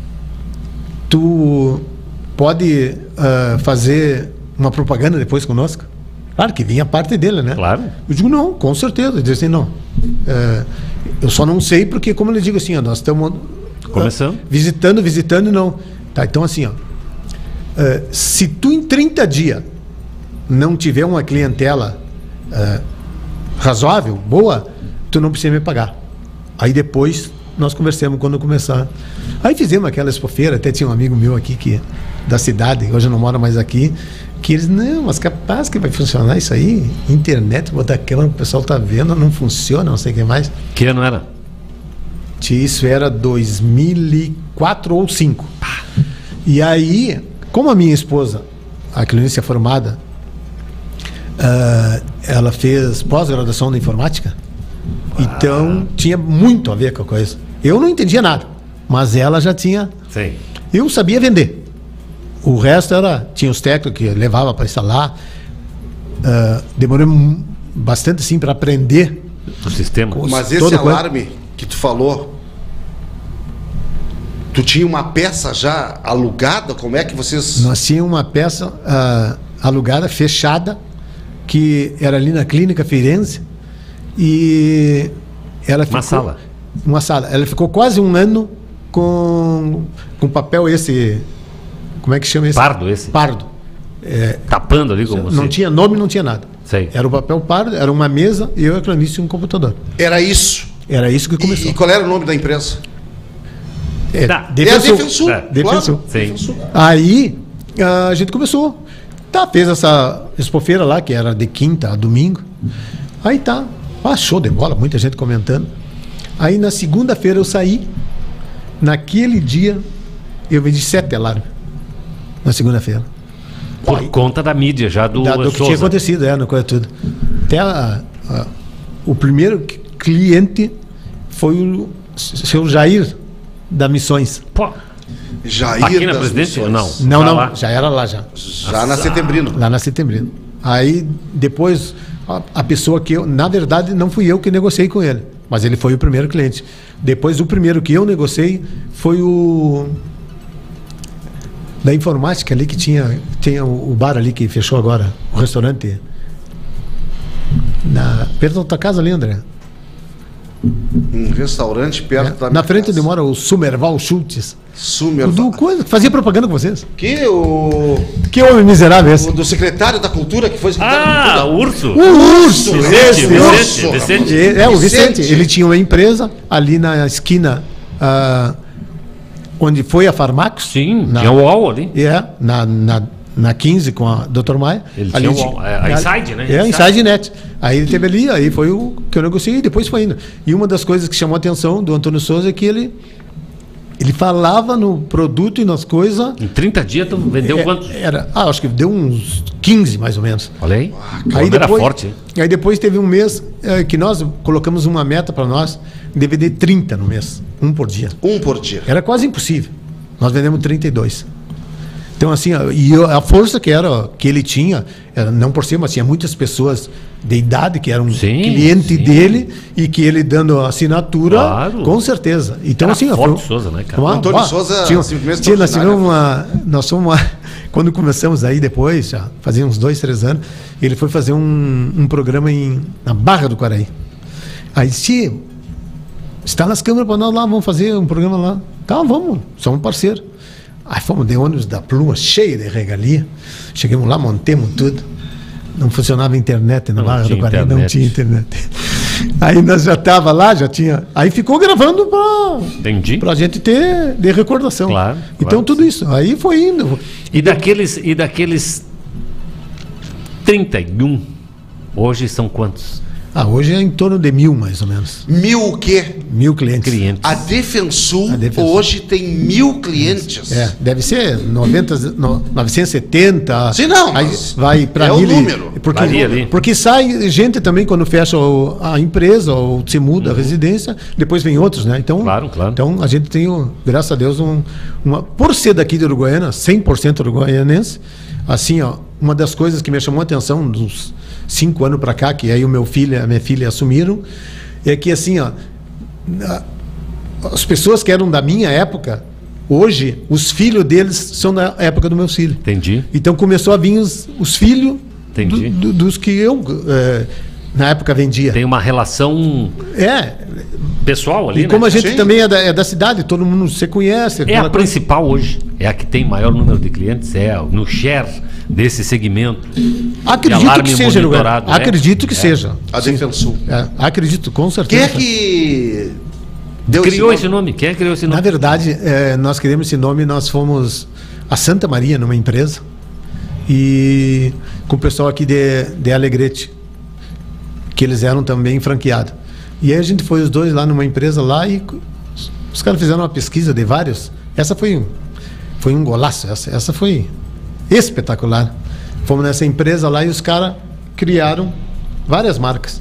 tu pode é, fazer uma propaganda depois conosco? Claro que vinha a parte dele, né? Claro. Eu digo, não, com certeza. Ele disse assim, não. É, eu só não sei porque, como ele digo assim, ó, nós estamos Começando. ah, visitando, visitando, não. Tá, então assim, ó, é, se tu em trinta dias não tiver uma clientela é, razoável, boa, tu não precisa me pagar. Aí depois nós conversamos quando começar. Aí fizemos aquela expofeira, até tinha um amigo meu aqui que da cidade, hoje não mora mais aqui, que eles, não, mas capaz que vai funcionar isso aí, internet, botar câmera, o pessoal tá vendo, não funciona, não sei o que mais. Que ano era? Tia, isso era dois mil e quatro ou dois mil e cinco. E aí, como a minha esposa, a Cleonice é formada, ah, ela fez pós-graduação na informática, Então, tinha muito a ver com a coisa. Eu não entendia nada, mas ela já tinha... Sim. Eu sabia vender. O resto era... Tinha os técnicos que levava para instalar. Uh, demorei m- bastante, assim, para aprender. O sistema. Os- Mas esse toda coisa. alarme que tu falou, tu tinha uma peça já alugada? Como é que vocês... Nós tínhamos uma peça uh, alugada, fechada, que era ali na Clínica Firenze. E ela ficou... Uma sala. Uma sala. Ela ficou quase um ano com, com papel esse... Como é que chama esse? Pardo esse? Pardo. É, Tapando ali como não você. tinha nome, não tinha nada. Sei. Era o papel pardo, era uma mesa e eu e a Clarice um computador. Era isso. Era isso que começou. E, e qual era o nome da empresa? É, Tá. Defensor. É a Defensur. É. Defensur. Claro. Sim. Defensur. Aí a gente começou. Tá, fez essa expofeira lá, que era de quinta a domingo. Aí tá, ah, show de bola, muita gente comentando. Aí na segunda-feira eu saí. Naquele dia eu vendi sete alarmes. Na segunda-feira. Por conta da mídia já do, Da- do que Souza. tinha acontecido, é, no coisa tudo. Até a- a- o primeiro c- cliente foi o seu Jair da Missões. Pô, Jair aqui na das Presidente ou Missões. não? Não, Tá não, lá. já era lá já. Já na Setembrino. Lá na Setembrino. Aí depois a, a pessoa que eu, na verdade, não fui eu que negociei com ele, mas ele foi o primeiro cliente. Depois o primeiro que eu negociei foi o da informática ali que tinha, tinha o, o bar ali que fechou agora, o restaurante. Na, perto da tua casa ali, André. Um restaurante perto da É, minha na frente casa. onde mora o Sumerval Schultz. Sumer. O do coisa, que fazia propaganda com vocês. Que o, Que homem miserável esse. o do secretário da Cultura, que foi secretário da Ah, Cultura. o urso. O urso! Vicente, esse Vicente, urso. Vicente. É, é, o Vicente. Vicente. Ele tinha uma empresa ali na esquina ah, onde foi a Farmacos. Sim, na, tinha o UOL ali. É, na, na, na quinze com a doutor Maia. Ele Ali tinha o UOL, é, a Inside, né? É, a Inside. Inside Net. Aí ele teve ali, aí foi o que eu negociei e depois foi indo. E uma das coisas que chamou a atenção do Antônio Souza é que ele, ele falava no produto e nas coisas. Em trinta dias tu vendeu É, quantos? Era, ah, acho que deu uns quinze mais ou menos. Olha aí. Aí Quando era depois, forte, hein? aí depois teve um mês eh, que nós colocamos uma meta para nós de vender trinta no mês, um por dia. Um por dia. Era quase impossível. Nós vendemos trinta e dois. Então assim, ó, e eu- a força que era que ele tinha, era, não por cima, mas tinha muitas pessoas de idade que eram Sim, cliente sim. dele e que ele dando assinatura, Claro. com certeza. Então Era assim, ó, forte foi- Souza, né, cara? uma- Antônio ó, Souza, tinha, simplesmente tinha, nós tivemos extraordinário. uma, nós fomos uma, quando começamos aí depois, já fazia uns dois, três anos, ele foi fazer um, um programa em, na Barra do Quaraí. Aí disse, está nas câmeras para nós lá, vamos fazer um programa lá. Tá, vamos, somos parceiros. Aí fomos de ônibus da Pluma, cheio de regalia. Chegamos lá, montemos tudo. Não funcionava a internet na Não Barra do tinha Quaraí, não internet. tinha internet. Aí nós já tava lá, já tinha. Aí ficou gravando para Entendi. pra gente ter de recordação. Claro, Então claro. tudo isso. Aí foi indo. E daqueles, e daqueles trinta e um, hoje são quantos? Ah, hoje é em torno de mil, mais ou menos. Mil o quê? Mil clientes. Clientes. A Defensul A Defensul. hoje tem mil clientes. É, deve ser noventa, no- novecentos e setenta. Sim, não, Aí mas vai para é o mil. e- número. Porque, Varia ali. porque sai gente também quando fecha o- a empresa ou se muda a residência, depois vem outros, né? Então, Claro, claro. Então a gente tem, o- graças a Deus, um, uma, por ser daqui de Uruguaiana, cem por cento uruguaianense, assim, ó, uma das coisas que me chamou a atenção dos cinco anos para cá, que aí o meu filho e a minha filha assumiram, é que assim, ó, a- as pessoas que eram da minha época, hoje, os filhos deles são da época do meu filho. Entendi. Então começou a vir os, os filhos Entendi. do- do- dos que eu eh, na época vendia. Tem uma relação É, pessoal ali, e como né? a gente Sim. também é da, é da cidade, todo mundo se conhece. É aquela a coisa. principal hoje. É a que tem maior número de clientes, é no share desse segmento. Acredito de alarme que seja, Uruguai. monitorado, né? Acredito que É. seja. A Defensul. É, acredito, com Quem certeza. é que deu Criou esse esse nome? Quem é que criou esse Na nome? verdade, eh, nós queremos esse nome, nós fomos a Santa Maria numa empresa e com o pessoal aqui de, de Alegrete, que eles eram também franqueados. E aí a gente foi os dois lá numa empresa lá e os- os caras fizeram uma pesquisa de vários. Essa foi, um- foi um golaço, essa, essa foi espetacular. Fomos nessa empresa lá e os caras criaram várias marcas.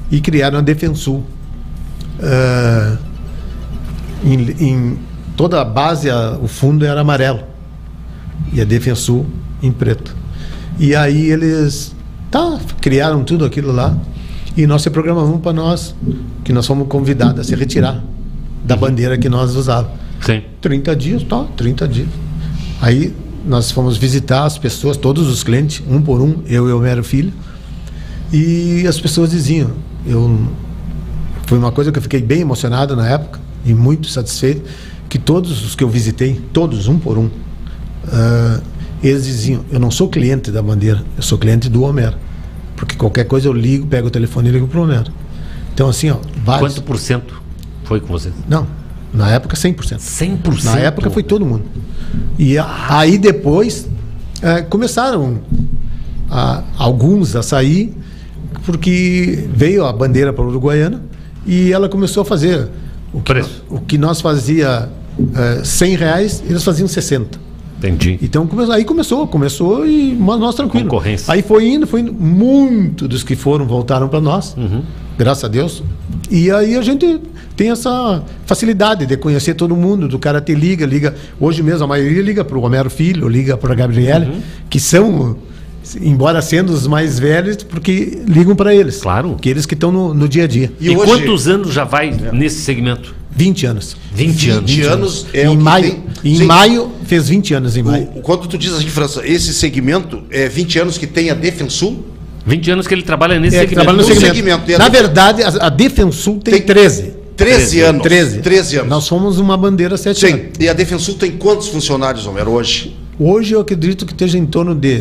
e criaram a Defensul. Uh, em, em toda a base, a, o fundo era amarelo e a Defensul em preto. E aí eles tá, criaram tudo aquilo lá e nós se programamos para nós, que nós fomos convidados a se retirar da bandeira que nós usávamos. Sim. trinta dias, tá, trinta dias. Aí nós fomos visitar as pessoas, todos os clientes, um por um, eu e o meu filho, e as pessoas diziam, eu, foi uma coisa que eu fiquei bem emocionado na época e muito satisfeito, que todos os que eu visitei, todos, um por um, uh, eles diziam, eu não sou cliente da bandeira, eu sou cliente do Homero, porque qualquer coisa eu ligo, pego o telefone e ligo pro Homero. Então assim, ó, vários... Quanto por cento foi com você? Não, na época cem por cento. cem por cento? Na época foi todo mundo. E a, aí depois é, começaram a, alguns a sair, porque veio a bandeira para a Uruguaiana e ela começou a fazer o que, preço. O que nós fazia é, cem reais, eles faziam sessenta. Entendi. Então come, aí começou, começou e mas nós tranquilo. Concorrência. Aí foi indo, foi indo. Muitos dos que foram voltaram para nós, uhum. graças a Deus. E aí a gente tem essa facilidade de conhecer todo mundo, do cara te liga, liga. Hoje mesmo a maioria liga para o Homero Filho, liga para a Gabriele, uhum. que são, embora sendo os mais velhos, porque ligam para eles. Claro. Que eles que estão no, no dia a dia. E, e hoje... quantos anos já vai é. nesse segmento? vinte anos. vinte anos. vinte anos é em o que maio, tem... Em Sim. maio, fez vinte anos em maio. O, quando tu diz assim, França, esse segmento é vinte anos que tem a Defensul? vinte anos que ele trabalha nesse é, segmento. Trabalha no segmento. segmento. Na verdade, a, a Defensul tem, tem treze. treze anos. treze. treze anos. Nós somos uma bandeira sete Sim. anos. E a Defensul tem quantos funcionários, Homero, hoje? Hoje eu acredito que esteja em torno de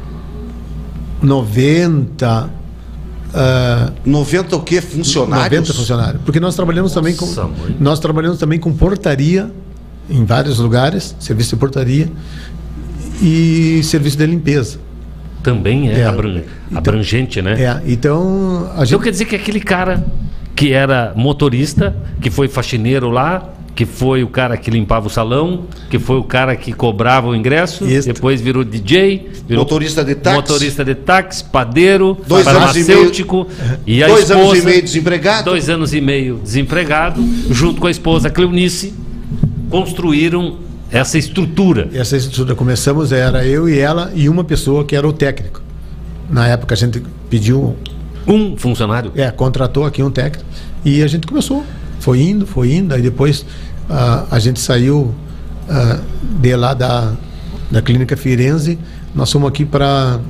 noventa... Uh, noventa o quê? Funcionários? noventa funcionários. Porque nós trabalhamos Nossa, também com mãe. nós trabalhamos também com portaria em vários lugares, serviço de portaria e serviço de limpeza. Também é, É. abran- abrangente, né? É, então a Então gente quer dizer que aquele cara que era motorista, que foi faxineiro lá, que foi o cara que limpava o salão, que foi o cara que cobrava o ingresso, Isso. depois virou D J, virou Motorista de táxi. motorista de táxi, padeiro, Dois farmacêutico e, a Dois esposa, anos e meio desempregado. dois anos e meio desempregado, junto com a esposa Cleonice, construíram essa estrutura. essa estrutura começamos era eu e ela e uma pessoa que era o técnico. Na época a gente pediu, Um funcionário. é, contratou aqui um técnico e a gente começou. Foi indo, foi indo, aí depois ah, a gente saiu ah, de lá da, da Clínica Firenze, nós fomos aqui para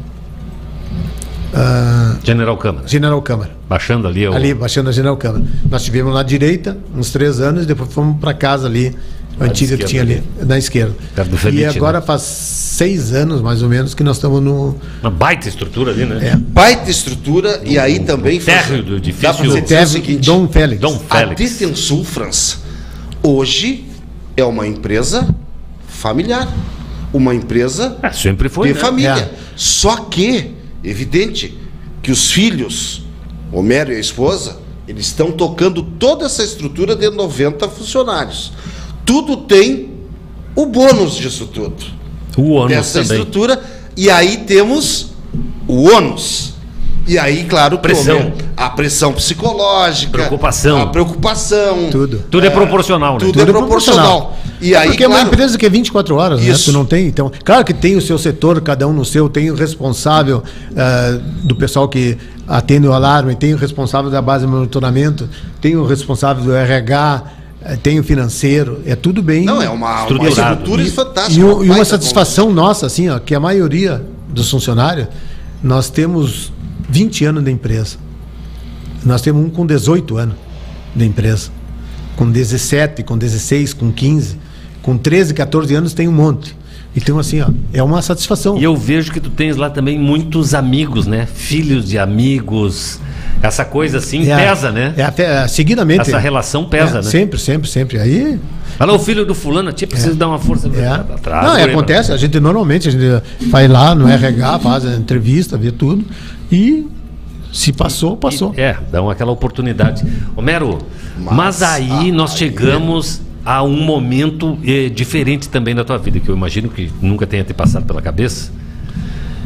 ah, General Câmara. General Câmara. Baixando ali. O... Ali, baixando a General Câmara. Nós tivemos na direita uns três anos, depois fomos para casa ali, Lá antiga de que tinha esquerda ali, na esquerda. Perto do E Felite, agora né? faz seis anos, mais ou menos, que nós estamos no... Uma baita estrutura ali, né? É, Baita estrutura e aí também... térreo do edifício. Dá pra você dizer o Teve seguinte, Dom Félix. Dom a Félix. Defensul, França, hoje é uma empresa familiar. Uma empresa É, sempre foi, de né? família. É. Só que, evidente, que os filhos, Homero e a esposa, eles estão tocando toda essa estrutura de noventa funcionários. Tudo tem o bônus disso tudo. O ônus Dessa também. estrutura. E aí temos o ônus. E aí, claro, que o Pressão. Homero- a pressão psicológica, Preocupação. a preocupação. Tudo. Tudo é proporcional, né? Tudo, Tudo é proporcional. E aí, Porque é uma claro, empresa que é vinte e quatro horas, né? Isso. Tu não tem, então, claro que tem o seu setor, cada um no seu, tem o responsável ah, do pessoal que atende o alarme, tem o responsável da base de monitoramento, tem o responsável do R H, eh, tem o financeiro, é tudo bem. não, é uma, uma Estruturado. estrutura E- fantástica. E, o- e uma baita satisfação nossa, assim, ó, que a maioria dos funcionários, nós temos vinte anos de empresa. Nós temos um com dezoito anos de empresa. Com dezessete, com dezesseis, com quinze, com treze, quatorze anos tem um monte. Então, assim, ó, é uma satisfação. E eu vejo que tu tens lá também muitos amigos, né? Filhos de amigos. Essa coisa assim É, pesa, né? É, até, é, seguidamente. Essa relação pesa, É, né? Sempre, sempre, sempre. Aí Fala, o filho do fulano, tia, precisa dar uma força. É. Atrás, Não, é, lembra? acontece, a gente normalmente a gente vai lá no R H, faz a entrevista, vê tudo e se passou, passou. É, dão aquela oportunidade. Homero, mas, Mas, aí ah, nós aí chegamos a um momento eh, diferente também da tua vida, que eu imagino que nunca tenha te passado pela cabeça,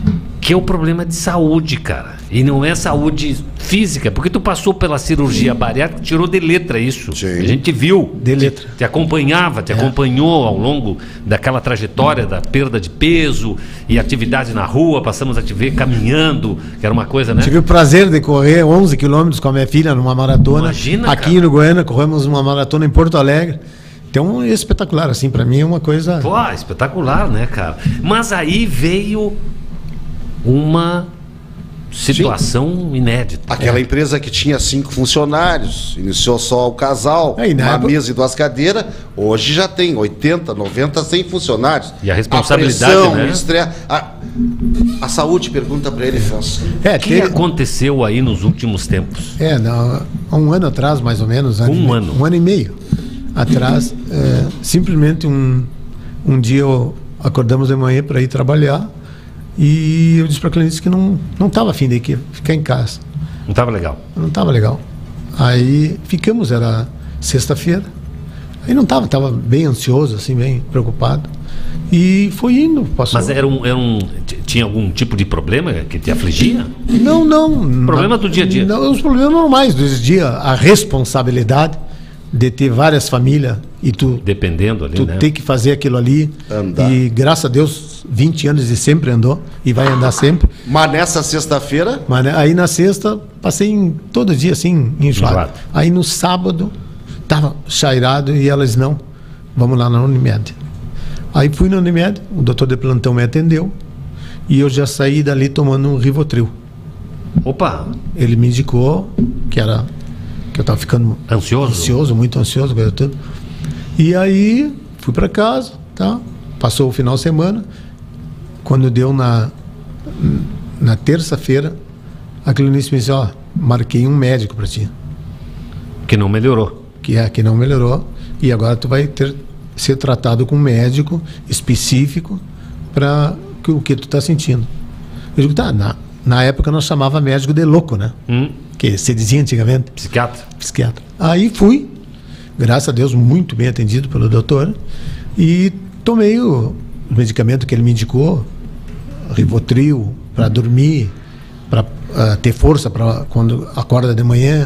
que é o problema de saúde, cara. E não é saúde física, porque tu passou pela cirurgia bariátrica, tirou de letra isso. Sim. A gente viu. De letra. Te, te acompanhava, te é. acompanhou ao longo daquela trajetória da perda de peso e atividade na rua. Passamos a te ver caminhando, que era uma coisa, né? Tive o prazer de correr onze quilômetros com a minha filha numa maratona. Imagina, aqui cara. no Goiânia, corremos uma maratona em Porto Alegre. Então, é espetacular, assim, pra mim é uma coisa... Pô, espetacular, né, cara? Mas aí veio uma situação Sim. inédita. Aquela É. empresa que tinha cinco funcionários, iniciou só o casal, É, e na uma época- mesa e duas cadeiras, hoje já tem oitenta, noventa, cem funcionários. E a responsabilidade, a pressão, né? o estresse, a, a saúde, pergunta para ele, Fons. É, O que teve- aconteceu aí nos últimos tempos? É, não, há um ano atrás, mais ou menos. Um e meio- ano. Um ano e meio atrás, é, simplesmente um, um dia eu, acordamos de manhã para ir trabalhar e eu disse para a cliente que não não estava afim de que ficar em casa. Não estava legal. Não estava legal. Aí ficamos, era sexta-feira. Aí não estava, estava bem ansioso, assim, bem preocupado. E foi indo. Passou. Mas era um, era um, t- tinha algum tipo de problema que te afligia? Não, não. Problema do dia a dia. Não, os problemas normais do dia a dia. A responsabilidade de ter várias famílias e tu, Dependendo ali, tu né? ter que fazer aquilo ali. Andar. E graças a Deus, vinte anos e sempre andou e vai andar sempre. Mas nessa sexta-feira, Mas né, aí na sexta, passei em, todo dia assim, enjoado. Enjoado. Aí no sábado, tava chairado e elas não, vamos lá na Unimed. Aí fui na Unimed, o doutor de plantão me atendeu e eu já saí dali tomando um Rivotril. Opa, Ele me indicou que era que eu tava ficando ansioso? ansioso, muito ansioso, coisa toda. E aí fui para casa, tá? Passou o final de semana. Quando deu na na terça-feira, a clinista me disse: ó, marquei um médico para ti, Que não melhorou. que é que não melhorou e agora tu vai ter ser tratado com um médico específico para o que tu tá sentindo. Eu digo: tá, na na época nós chamava médico de louco, né? Hum, Que se dizia antigamente. psiquiatra? Psiquiatra. Aí fui, graças a Deus, muito bem atendido pelo doutor, e tomei o medicamento que ele me indicou, Rivotril, para dormir, para uh, ter força para quando acorda de manhã.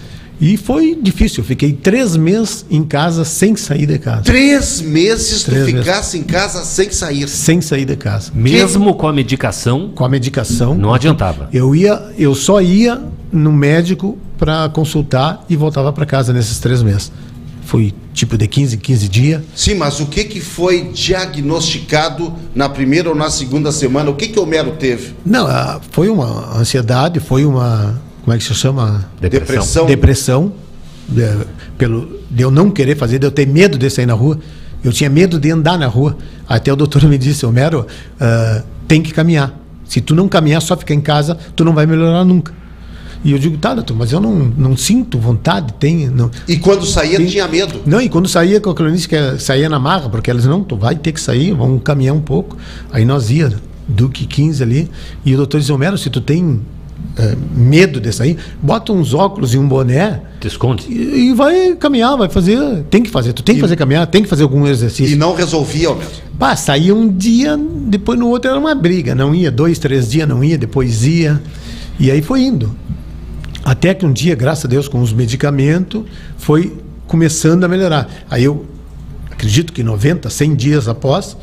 E foi difícil, eu fiquei três meses em casa sem sair de casa. três meses Três tu meses. ficasse em casa sem sair. Sem sair de casa. Mesmo com a medicação, Com a medicação. não adiantava. Eu ia, eu só ia no médico para consultar e voltava para casa nesses três meses. Fui tipo de quinze em quinze dias. Sim, mas o que, que foi diagnosticado na primeira ou na segunda semana? O que, que o Homero teve? Não, ah, foi uma ansiedade, foi uma, como é que se chama? Depressão. Depressão, de, pelo, de eu não querer fazer, de eu ter medo de sair na rua. Eu tinha medo de andar na rua. Até o doutor me disse: Homero, ah, tem que caminhar. Se tu não caminhar, só ficar em casa, tu não vai melhorar nunca. E eu digo: tá, doutor, mas eu não, não sinto vontade, tem... Não. E quando saía Sim. tinha medo. Não, e quando saía com a clínica, que saía na marra, porque elas: não, tu vai ter que sair, vamos caminhar um pouco. Aí nós ia, Duque quinze ali, e o doutor disse: Homero, se tu tem é, medo de sair, bota uns óculos e um boné Te esconde. e, e vai caminhar, vai fazer, tem que fazer, tu tem que E- fazer caminhar, tem que fazer algum exercício. E não resolvia, Homero. Pá, saía um dia, depois no outro era uma briga, não ia, dois, três dias não ia, depois ia, e aí foi indo. Até que um dia, graças a Deus, com os medicamentos, foi começando a melhorar. Aí eu acredito que noventa, cem dias após,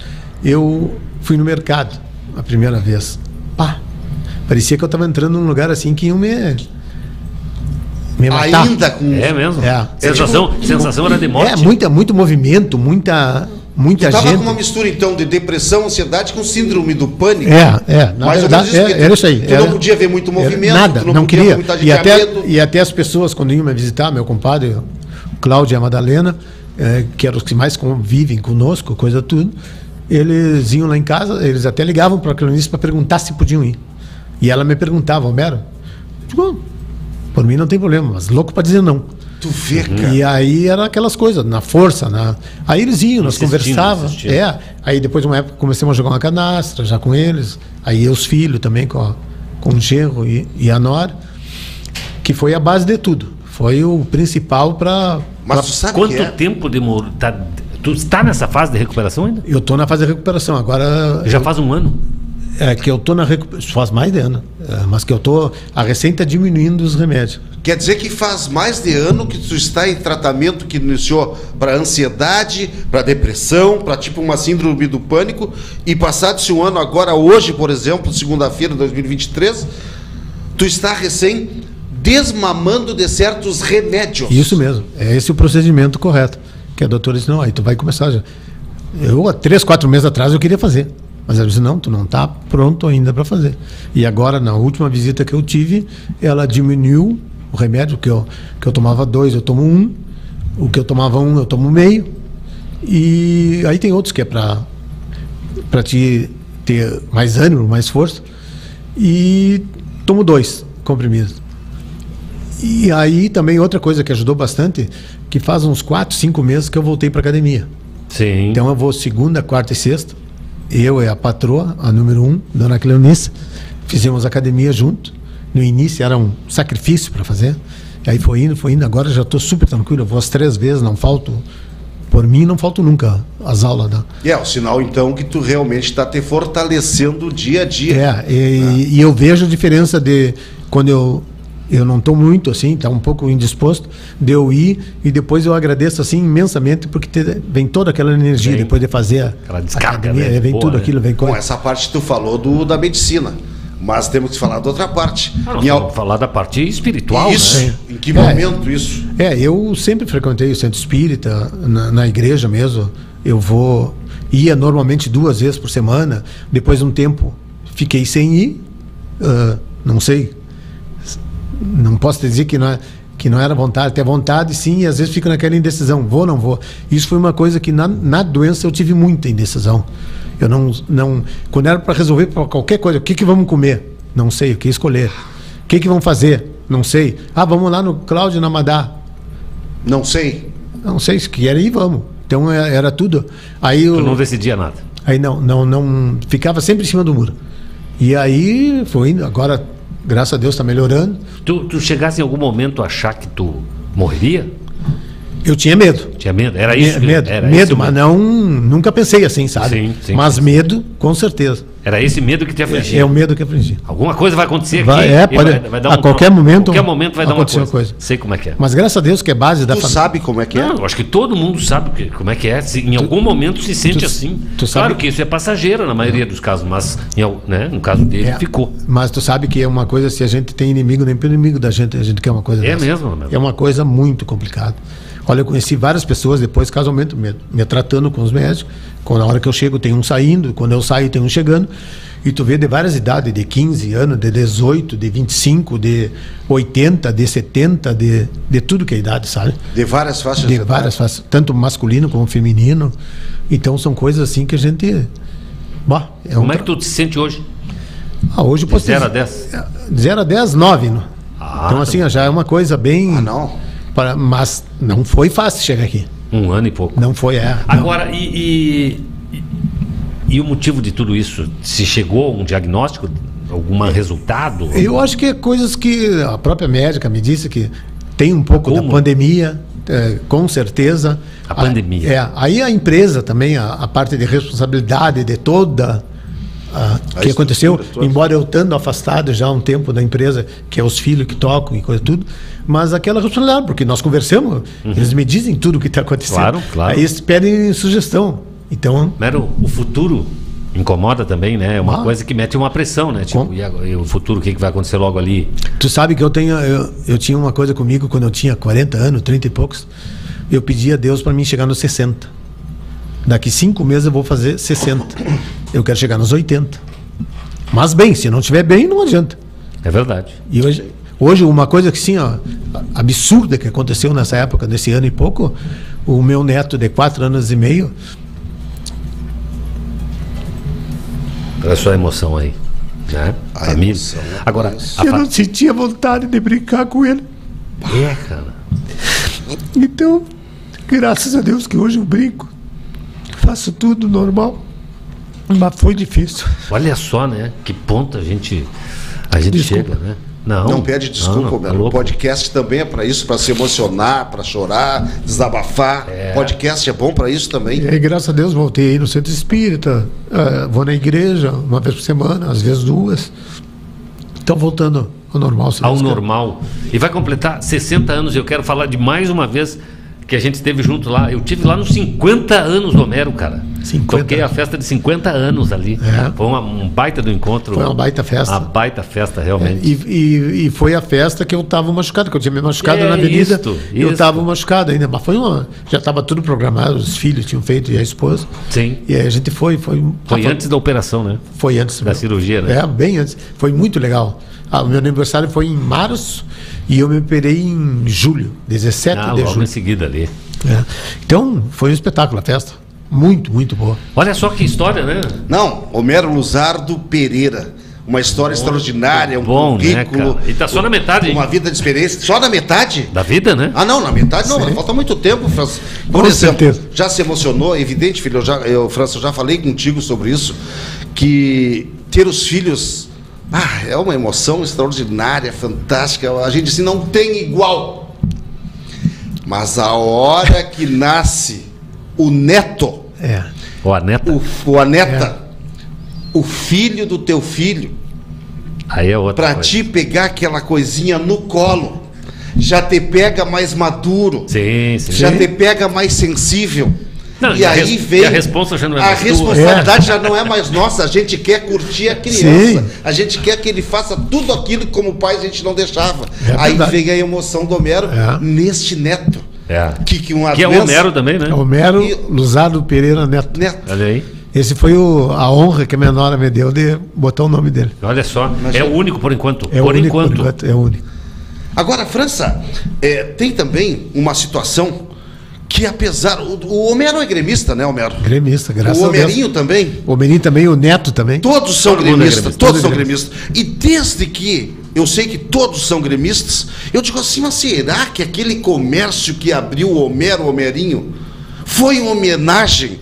eu fui no mercado a primeira vez. Pá, parecia que eu estava entrando num lugar assim que iam me, me matar. Ainda com... É mesmo? É. Sensação, sensação era de morte. É, muita, muito movimento, muita, muita Tu tava gente. com uma mistura, então, de depressão, ansiedade com síndrome do pânico. É, é, na Mais ou verdade, menos isso, é, porque era isso aí. tu era- não podia ver muito era movimento, nada, tu não não, podia queria. ver muita gente E tinha até, medo. e até as pessoas, quando iam me visitar, meu compadre, o Cláudio e a Madalena, eh, que eram os que mais convivem conosco, coisa tudo, eles iam lá em casa, eles até ligavam para a clonista para perguntar se podiam ir. E ela me perguntava: Homero, eu digo, "Oh, por mim não tem problema, mas louco para dizer não." Tu vê, cara. E aí era aquelas coisas, na força, na... aí eles iam, nós Insistindo, conversávamos. insistindo. É, aí depois de uma época começamos a jogar uma canastra já com eles, aí os filhos também com, a, com o genro e, e a nora, que foi a base de tudo. Foi o principal para... Mas tu sabe Quanto que é? tempo demorou? Tá, tu está nessa fase de recuperação ainda? Eu tô na fase de recuperação, agora... Já faz um ano? É que eu tô na recuperação, faz mais de ano, é, mas que eu tô, a receita diminuindo os remédios. Quer dizer que faz mais de ano que tu está em tratamento que iniciou para ansiedade, para depressão, para tipo uma síndrome do pânico, e passado-se um ano agora, hoje, por exemplo, segunda-feira de dois mil e vinte e três, tu está recém desmamando de certos remédios. Isso mesmo, é esse o procedimento correto. Que a doutora disse, não, aí tu vai começar já. Eu, há três, quatro meses atrás, eu queria fazer. Mas ela disse, não, tu não está pronto ainda para fazer. E agora, na última visita que eu tive, ela diminuiu o remédio, que eu, que eu tomava dois, eu tomo um. O que eu tomava um, eu tomo meio. E aí tem outros que é para para te ter mais ânimo, mais força. E tomo dois comprimidos. E aí também outra coisa que ajudou bastante, que faz uns quatro, cinco meses que eu voltei para academia. Sim. Então eu vou segunda, quarta e sexta. Eu e a patroa, a número um, dona Cleonice, fizemos academia junto. No início era um sacrifício para fazer. E aí foi indo, foi indo. Agora já estou super tranquilo. Eu vou as três vezes, não falto. Por mim, não faltam nunca as aulas. Da... E é o sinal, então, que tu realmente está te fortalecendo dia a dia. É, e, né? E eu vejo a diferença de quando eu, eu não estou muito assim, está um pouco indisposto, de eu ir e depois eu agradeço assim imensamente, porque te, vem toda aquela energia vem, depois de fazer a aquela descarga, academia, né? vem Boa, tudo né? aquilo, vem Com coisa. essa parte que tu falou do, da medicina. Mas temos que falar da outra parte. Ah, Em al- vamos falar da parte espiritual, isso, né? em que É. momento isso? É, eu sempre frequentei o centro espírita, na, na igreja mesmo. Eu vou, ia normalmente duas vezes por semana. Depois de um tempo, fiquei sem ir. Uh, não sei, não posso te dizer que não, é, que não era vontade. Ter vontade, sim, e às vezes fico naquela indecisão. Vou ou não vou? Isso foi uma coisa que na, na doença eu tive muita indecisão. Eu não, não quando era para resolver pra qualquer coisa, o que que vamos comer? Não sei, o que escolher. O que que vamos fazer? Não sei. Ah, vamos lá no Cláudio Namadá. Não sei. Não sei, se quer ir, vamos. Então é- era tudo. Aí eu, Tu não decidia nada. aí não, não, não ficava sempre em cima do muro. E aí foi indo. Agora, graças a Deus, está melhorando. Tu, tu chegasse em algum momento a achar que tu morreria? Eu tinha medo. Tinha medo? Era isso? Me- medo, Era medo, esse mas medo. não, nunca pensei assim, sabe? Sim, sim, mas sim. medo, com certeza. Era esse medo que te É, afligia. é o medo que aprendi. Alguma coisa vai acontecer Vai- aqui. é, e pode- vai, vai dar a um qualquer tro- momento qualquer momento vai dar uma acontecer coisa. uma coisa. Sei como é que é. Mas graças a Deus que é base da Tu família. sabe como é que é? Não, eu acho que todo mundo sabe que- como é que é. Se em algum momento se sente tu- assim. tu sabe- Claro que isso é passageiro na maioria dos casos, mas em al- né, no caso dele É. ficou. Mas tu sabe que é uma coisa, se a gente tem inimigo, nem pelo inimigo da gente, a gente quer uma coisa É dessa. mesmo, meu. É uma coisa muito complicada. Olha, eu conheci várias pessoas depois casualmente me, me tratando com os médicos. Quando na hora que eu chego tem um saindo, quando eu saio tem um chegando. E tu vê de várias idades, de quinze anos, de dezoito, de vinte e cinco, de oitenta, de setenta, de, de tudo que é idade, sabe? De várias faixas De idade. várias faces, tanto masculino como feminino. Então são coisas assim que a gente. Bah, é Como um é que tu te sente hoje? Ah, hoje eu De posso zero a dizer- dez? De zero a dez, nove. Né? Ah, Então, assim, ó, já é uma coisa bem. Ah, não. Para, mas não foi fácil chegar aqui. Um ano e pouco. Não foi, é. não. Agora, e, e, e- e o motivo de tudo isso? Se chegou a um diagnóstico, algum resultado? Eu acho que é coisas que a própria médica me disse que tem um pouco Como? da pandemia, é, com certeza. A pandemia. É, aí a empresa também, a, a parte de responsabilidade de toda. A, A que aconteceu, estrutura toda. embora eu estando afastado já há um tempo da empresa, que é os filhos que tocam e coisa tudo, mas aquela responsabilidade, porque nós conversamos, eles me dizem tudo o que está acontecendo. Claro, claro. Aí eles pedem sugestão. Então, Mero, o futuro incomoda também, né? É uma Ah. coisa que mete uma pressão, né? Tipo, Com- e, agora- e o futuro, o que, que vai acontecer logo ali? tu sabe que eu tenho, eu, eu tinha uma coisa comigo quando eu tinha quarenta anos, trinta e poucos, eu pedi a Deus para mim chegar nos sessenta. Daqui cinco meses eu vou fazer sessenta. Eu quero chegar nos oitenta. Mas bem, se não estiver bem, não adianta. É verdade. E hoje, hoje uma coisa que sim, ó, absurda que aconteceu nessa época, nesse ano e pouco, o meu neto de quatro anos e meio, Olha só a emoção aí. Né? A Família. emoção, Agora, isso. a eu fa- não sentia vontade de brincar com ele. É, cara. Então, graças a Deus que hoje eu brinco, faço tudo normal, mas foi difícil. Olha só, né? Que ponto a gente, a gente Desculpa. chega, né? Não, Não pede desculpa, não, não, meu. tá O louco. podcast também é para isso, para se emocionar, para chorar, desabafar. É, podcast é bom para isso também. E aí, graças a Deus, voltei aí no centro espírita, uh, vou na igreja uma vez por semana, às vezes duas. Então, voltando ao normal. Ao normal. E vai completar sessenta anos. Eu quero falar de mais uma vez que a gente esteve junto lá. Eu tive lá nos cinquenta anos do Homero, cara. cinquenta. Toquei a festa de cinquenta anos ali. É. Foi uma, um baita do encontro. Foi uma baita festa. Uma baita festa, realmente. É, e, e, e foi a festa que eu estava machucado, que eu tinha me machucado É, na avenida. isto, eu isto. estava machucado ainda, mas foi uma. Já estava tudo programado, os filhos tinham feito e a esposa. Sim. E aí a gente foi. Foi, Foi foi antes da operação, né? Foi antes Da cirurgia, né? É, bem antes. Foi muito legal. Ah, o meu aniversário foi em março e eu me operei em julho, dezessete Ah, de logo julho. em seguida ali. É. Então, foi um espetáculo a festa. Muito, muito boa. Olha só que história, né? Não, Homero Luzardo Pereira. Uma história extraordinária, um bom, né, currículo. cara? E tá só na metade, hein? Uma vida de experiência. Só na metade? Da vida, né? Ah, não, na metade não, Sim. falta muito tempo, França. Por Com exemplo, certeza. já se emocionou, evidente, filho, eu já, eu, França, eu já falei contigo sobre isso, que ter os filhos, ah, é uma emoção extraordinária, fantástica, a gente assim, não tem igual. Mas a hora que nasce o neto, É. Ó, a neta. o, o a neta, o filho do teu filho, Aí é outra pra coisa. ti pegar aquela coisinha no colo, já te pega mais maduro, Sim, sim. já te pega mais sensível. Não, e e a aí res- vem. e a responsa já não é A mais tua. responsabilidade já não é mais nossa. A gente quer curtir a criança. Sim. A gente quer que ele faça tudo aquilo que, como pai, a gente não deixava. É aí verdade. vem a emoção do Homero É. neste neto. É. Que, que, uma Que é o doença- Homero também, né? Homero E- Luzardo Pereira Neto. Neto. Olha aí. Esse foi o, a honra que a minha nora me deu de botar o nome dele. Olha só. Mas é é- o único por enquanto. É por o único, enquanto. por enquanto. É o único. Agora, França, é, tem também uma situação que, apesar. O, o Homero é gremista, né, Homero? Gremista, graças O a Deus. Homerinho também. O Homerinho também, o Neto também. Todos são Todo mundo é gremistas, gremista, todos todo são gremista. gremistas. E desde que eu sei que todos são gremistas, eu digo assim, mas será que aquele comércio que abriu o Homero Homerinho foi uma homenagem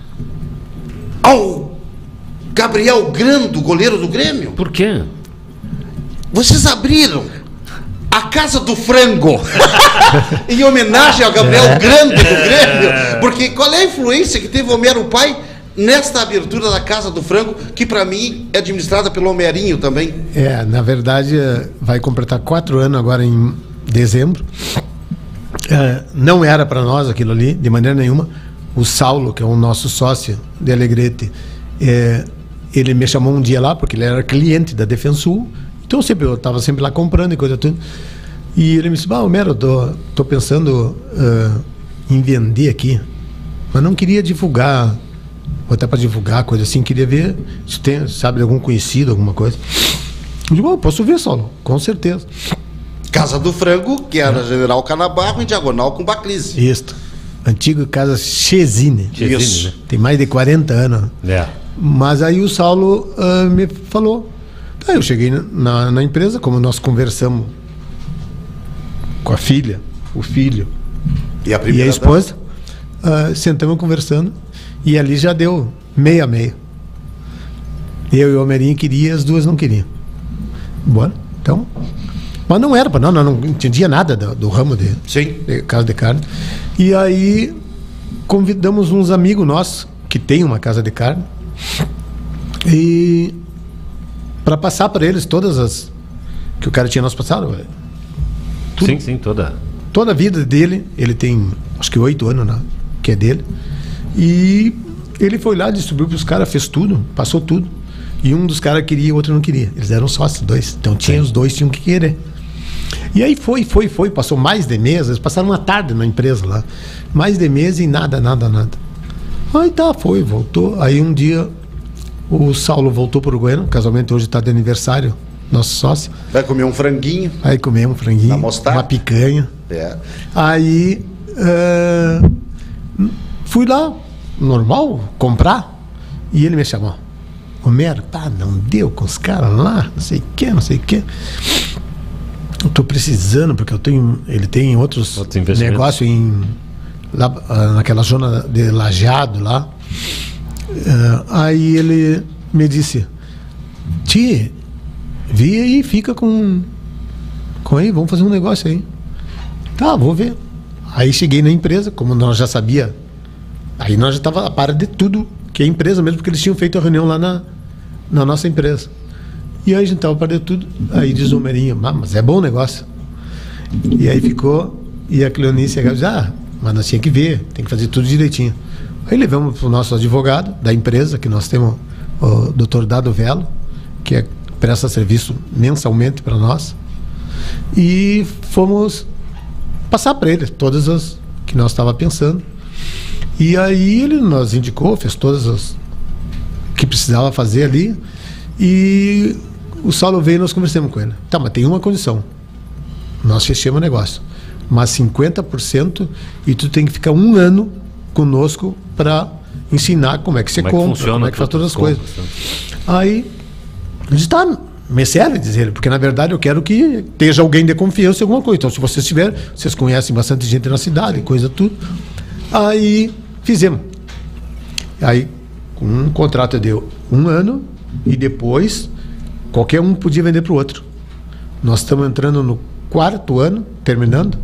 ao Gabriel Grando, goleiro do Grêmio? Por quê? Vocês abriram a Casa do Frango em homenagem ao Gabriel Grando do Grêmio, porque qual é a influência que teve o Homero pai nesta abertura da Casa do Frango, que para mim é administrada pelo Homerinho também? É, na verdade, eh, vai completar quatro anos agora em dezembro. É, não era para nós aquilo ali, de maneira nenhuma. O Saulo, que é o nosso sócio de Alegrete, é, ele me chamou um dia lá, porque ele era cliente da Defensul. Então sempre, eu estava sempre lá comprando e coisa tudo. E ele me disse, ah, Homero, eu tô, tô pensando ah, em vender aqui, mas não queria divulgar, botar para divulgar, coisa assim, queria ver se tem, sabe, de algum conhecido, alguma coisa. Eu digo, oh, posso ver, Saulo, com certeza. Casa do Frango, que era General Canabarro, em diagonal com Baclise. Isto. Antiga casa Chesine. Chesine, Isso. né? Tem mais de quarenta anos. É. Mas aí o Saulo ah, me falou. Tá, eu cheguei na, na empresa, como nós conversamos com a filha, o filho E a e primeira a esposa, ah, sentamos conversando e ali já deu meia a meia. Eu e o Homerinho queria, as duas não queriam. Bora, então. Mas não era para não, não entendia nada do, do ramo de, Sim. de casa de carne. E aí convidamos uns amigos nossos que tem uma casa de carne e para passar para eles todas as que o cara tinha nos passado. Tudo. Sim, sim, toda. Toda a vida dele, ele tem acho que oito anos, né, que é dele. E ele foi lá, distribuiu para os caras, fez tudo, passou tudo. E um dos caras queria e o outro não queria. Eles eram sócios, dois. Então tinha, os dois tinham que querer. E aí foi, foi, foi. Passou mais de mês. Eles passaram uma tarde na empresa lá. Mais de mês e nada, nada, nada. Aí tá, foi, voltou. Aí um dia o Saulo voltou para o Uruguaiana. Casualmente hoje está de aniversário, nosso sócio. Vai comer um franguinho. Aí comemos um franguinho, Na mostarda? uma picanha. É. Aí eh, fui lá, normal, comprar. E ele me chamou. Homero, pá, não deu com os caras lá, não sei o que, não sei o que. Eu tô precisando, porque eu tenho. Ele tem outros Outros investimentos. negócios em. Lá, ah, naquela zona de Lajeado lá. Eh, aí ele me disse, Ti, vi aí, fica com. Com aí, vamos fazer um negócio aí. Tá, vou ver. Aí cheguei na empresa, como nós já sabia, aí nós já estava a par de tudo que é empresa mesmo, porque eles tinham feito a reunião lá na, na nossa empresa. E aí a gente estava a par de tudo. Aí diz o Merinho, ah, mas é bom o negócio. E aí ficou, e a Cleonice diz, ah, mas nós tínhamos que ver, tem que fazer tudo direitinho. Aí levamos para o nosso advogado da empresa, que nós temos o doutor Dado Velo, que é, presta serviço mensalmente para nós, e fomos passar para ele todas as que nós estávamos pensando. E aí ele nos indicou, fez todas as que precisava fazer ali, e o Saulo veio e nós conversamos com ele. Tá, mas tem uma condição, nós fechamos o negócio, mas cinquenta por cento, e tu tem que ficar um ano conosco para ensinar como é que você Como é que compra, funciona como é que faz todas as compras, coisas. Aí a gente tá, me serve dizer ele, porque na verdade eu quero que esteja alguém de confiança em alguma coisa. Então, se vocês tiverem, vocês conhecem bastante gente na cidade, coisa tudo. Aí fizemos. Aí um contrato deu um ano e depois qualquer um podia vender para o outro. Nós estamos entrando no quarto ano, terminando,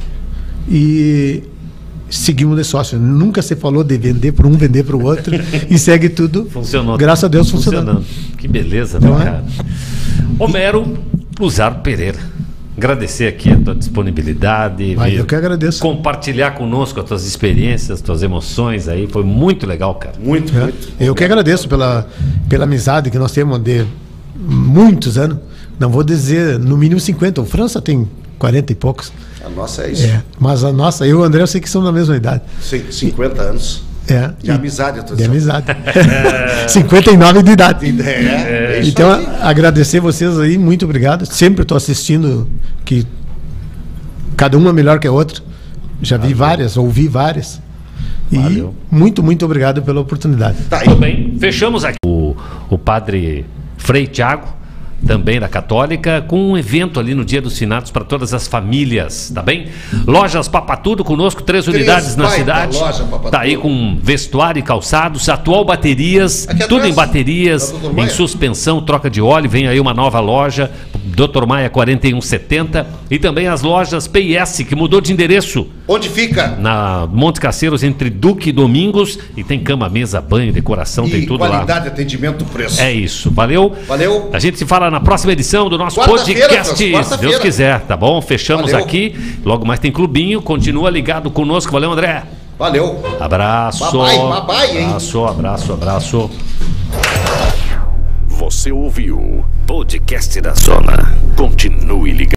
e seguimos de sócio. Nunca se falou de vender para um, vender para o outro, e segue tudo. Funcionou. Graças a Deus funcionando. Que beleza, Então, né, é. cara? Homero Luzaro Pereira, agradecer aqui a tua disponibilidade, Vai, vir eu que agradeço. compartilhar conosco as tuas experiências, as tuas emoções aí, foi muito legal, cara. Muito, É. muito. Eu que agradeço pela, pela amizade que nós temos de muitos anos. Não vou dizer no mínimo cinquenta. O França tem quarenta e poucos. A nossa é isso. É, mas a nossa, eu e o André, eu sei que são da mesma idade. Cin- cinquenta anos. É. De amizade, eu tô De dizendo. amizade. cinquenta e nove de idade. É, é isso Então, aí. a- agradecer vocês aí, muito obrigado. Sempre estou assistindo, que cada uma melhor que a outra. Já vi várias, ouvi várias. E Valeu. muito, muito obrigado pela oportunidade. Tá aí. Tudo bem, fechamos aqui o, o padre Frei Tiago, também da Católica, com um evento ali no Dia dos Finados para todas as famílias, tá bem? Lojas Papatudo conosco, três, Três unidades na baita cidade. loja Papatudo. Tá aí com vestuário e calçados, atual baterias, Aqui tudo atrás, em baterias, da doutor em Maia. suspensão, troca de óleo, vem aí uma nova loja, doutor Maia quarenta e um setenta, e também as lojas P I S, que mudou de endereço. Onde fica? Na Montes Caceiros, entre Duque e Domingos, e tem cama, mesa, banho, decoração, tem E tudo lá. qualidade, atendimento, preço. É isso, valeu? Valeu. A gente se fala na próxima edição do nosso Quarta-feira, podcast, França, se quarta-feira. Deus quiser, tá bom? Fechamos Valeu. aqui, logo mais tem clubinho, continua ligado conosco, valeu, André? Valeu. Abraço. Babai, babai, hein? Abraço, abraço, abraço. Você ouviu Podcast da Zona. Continue ligado.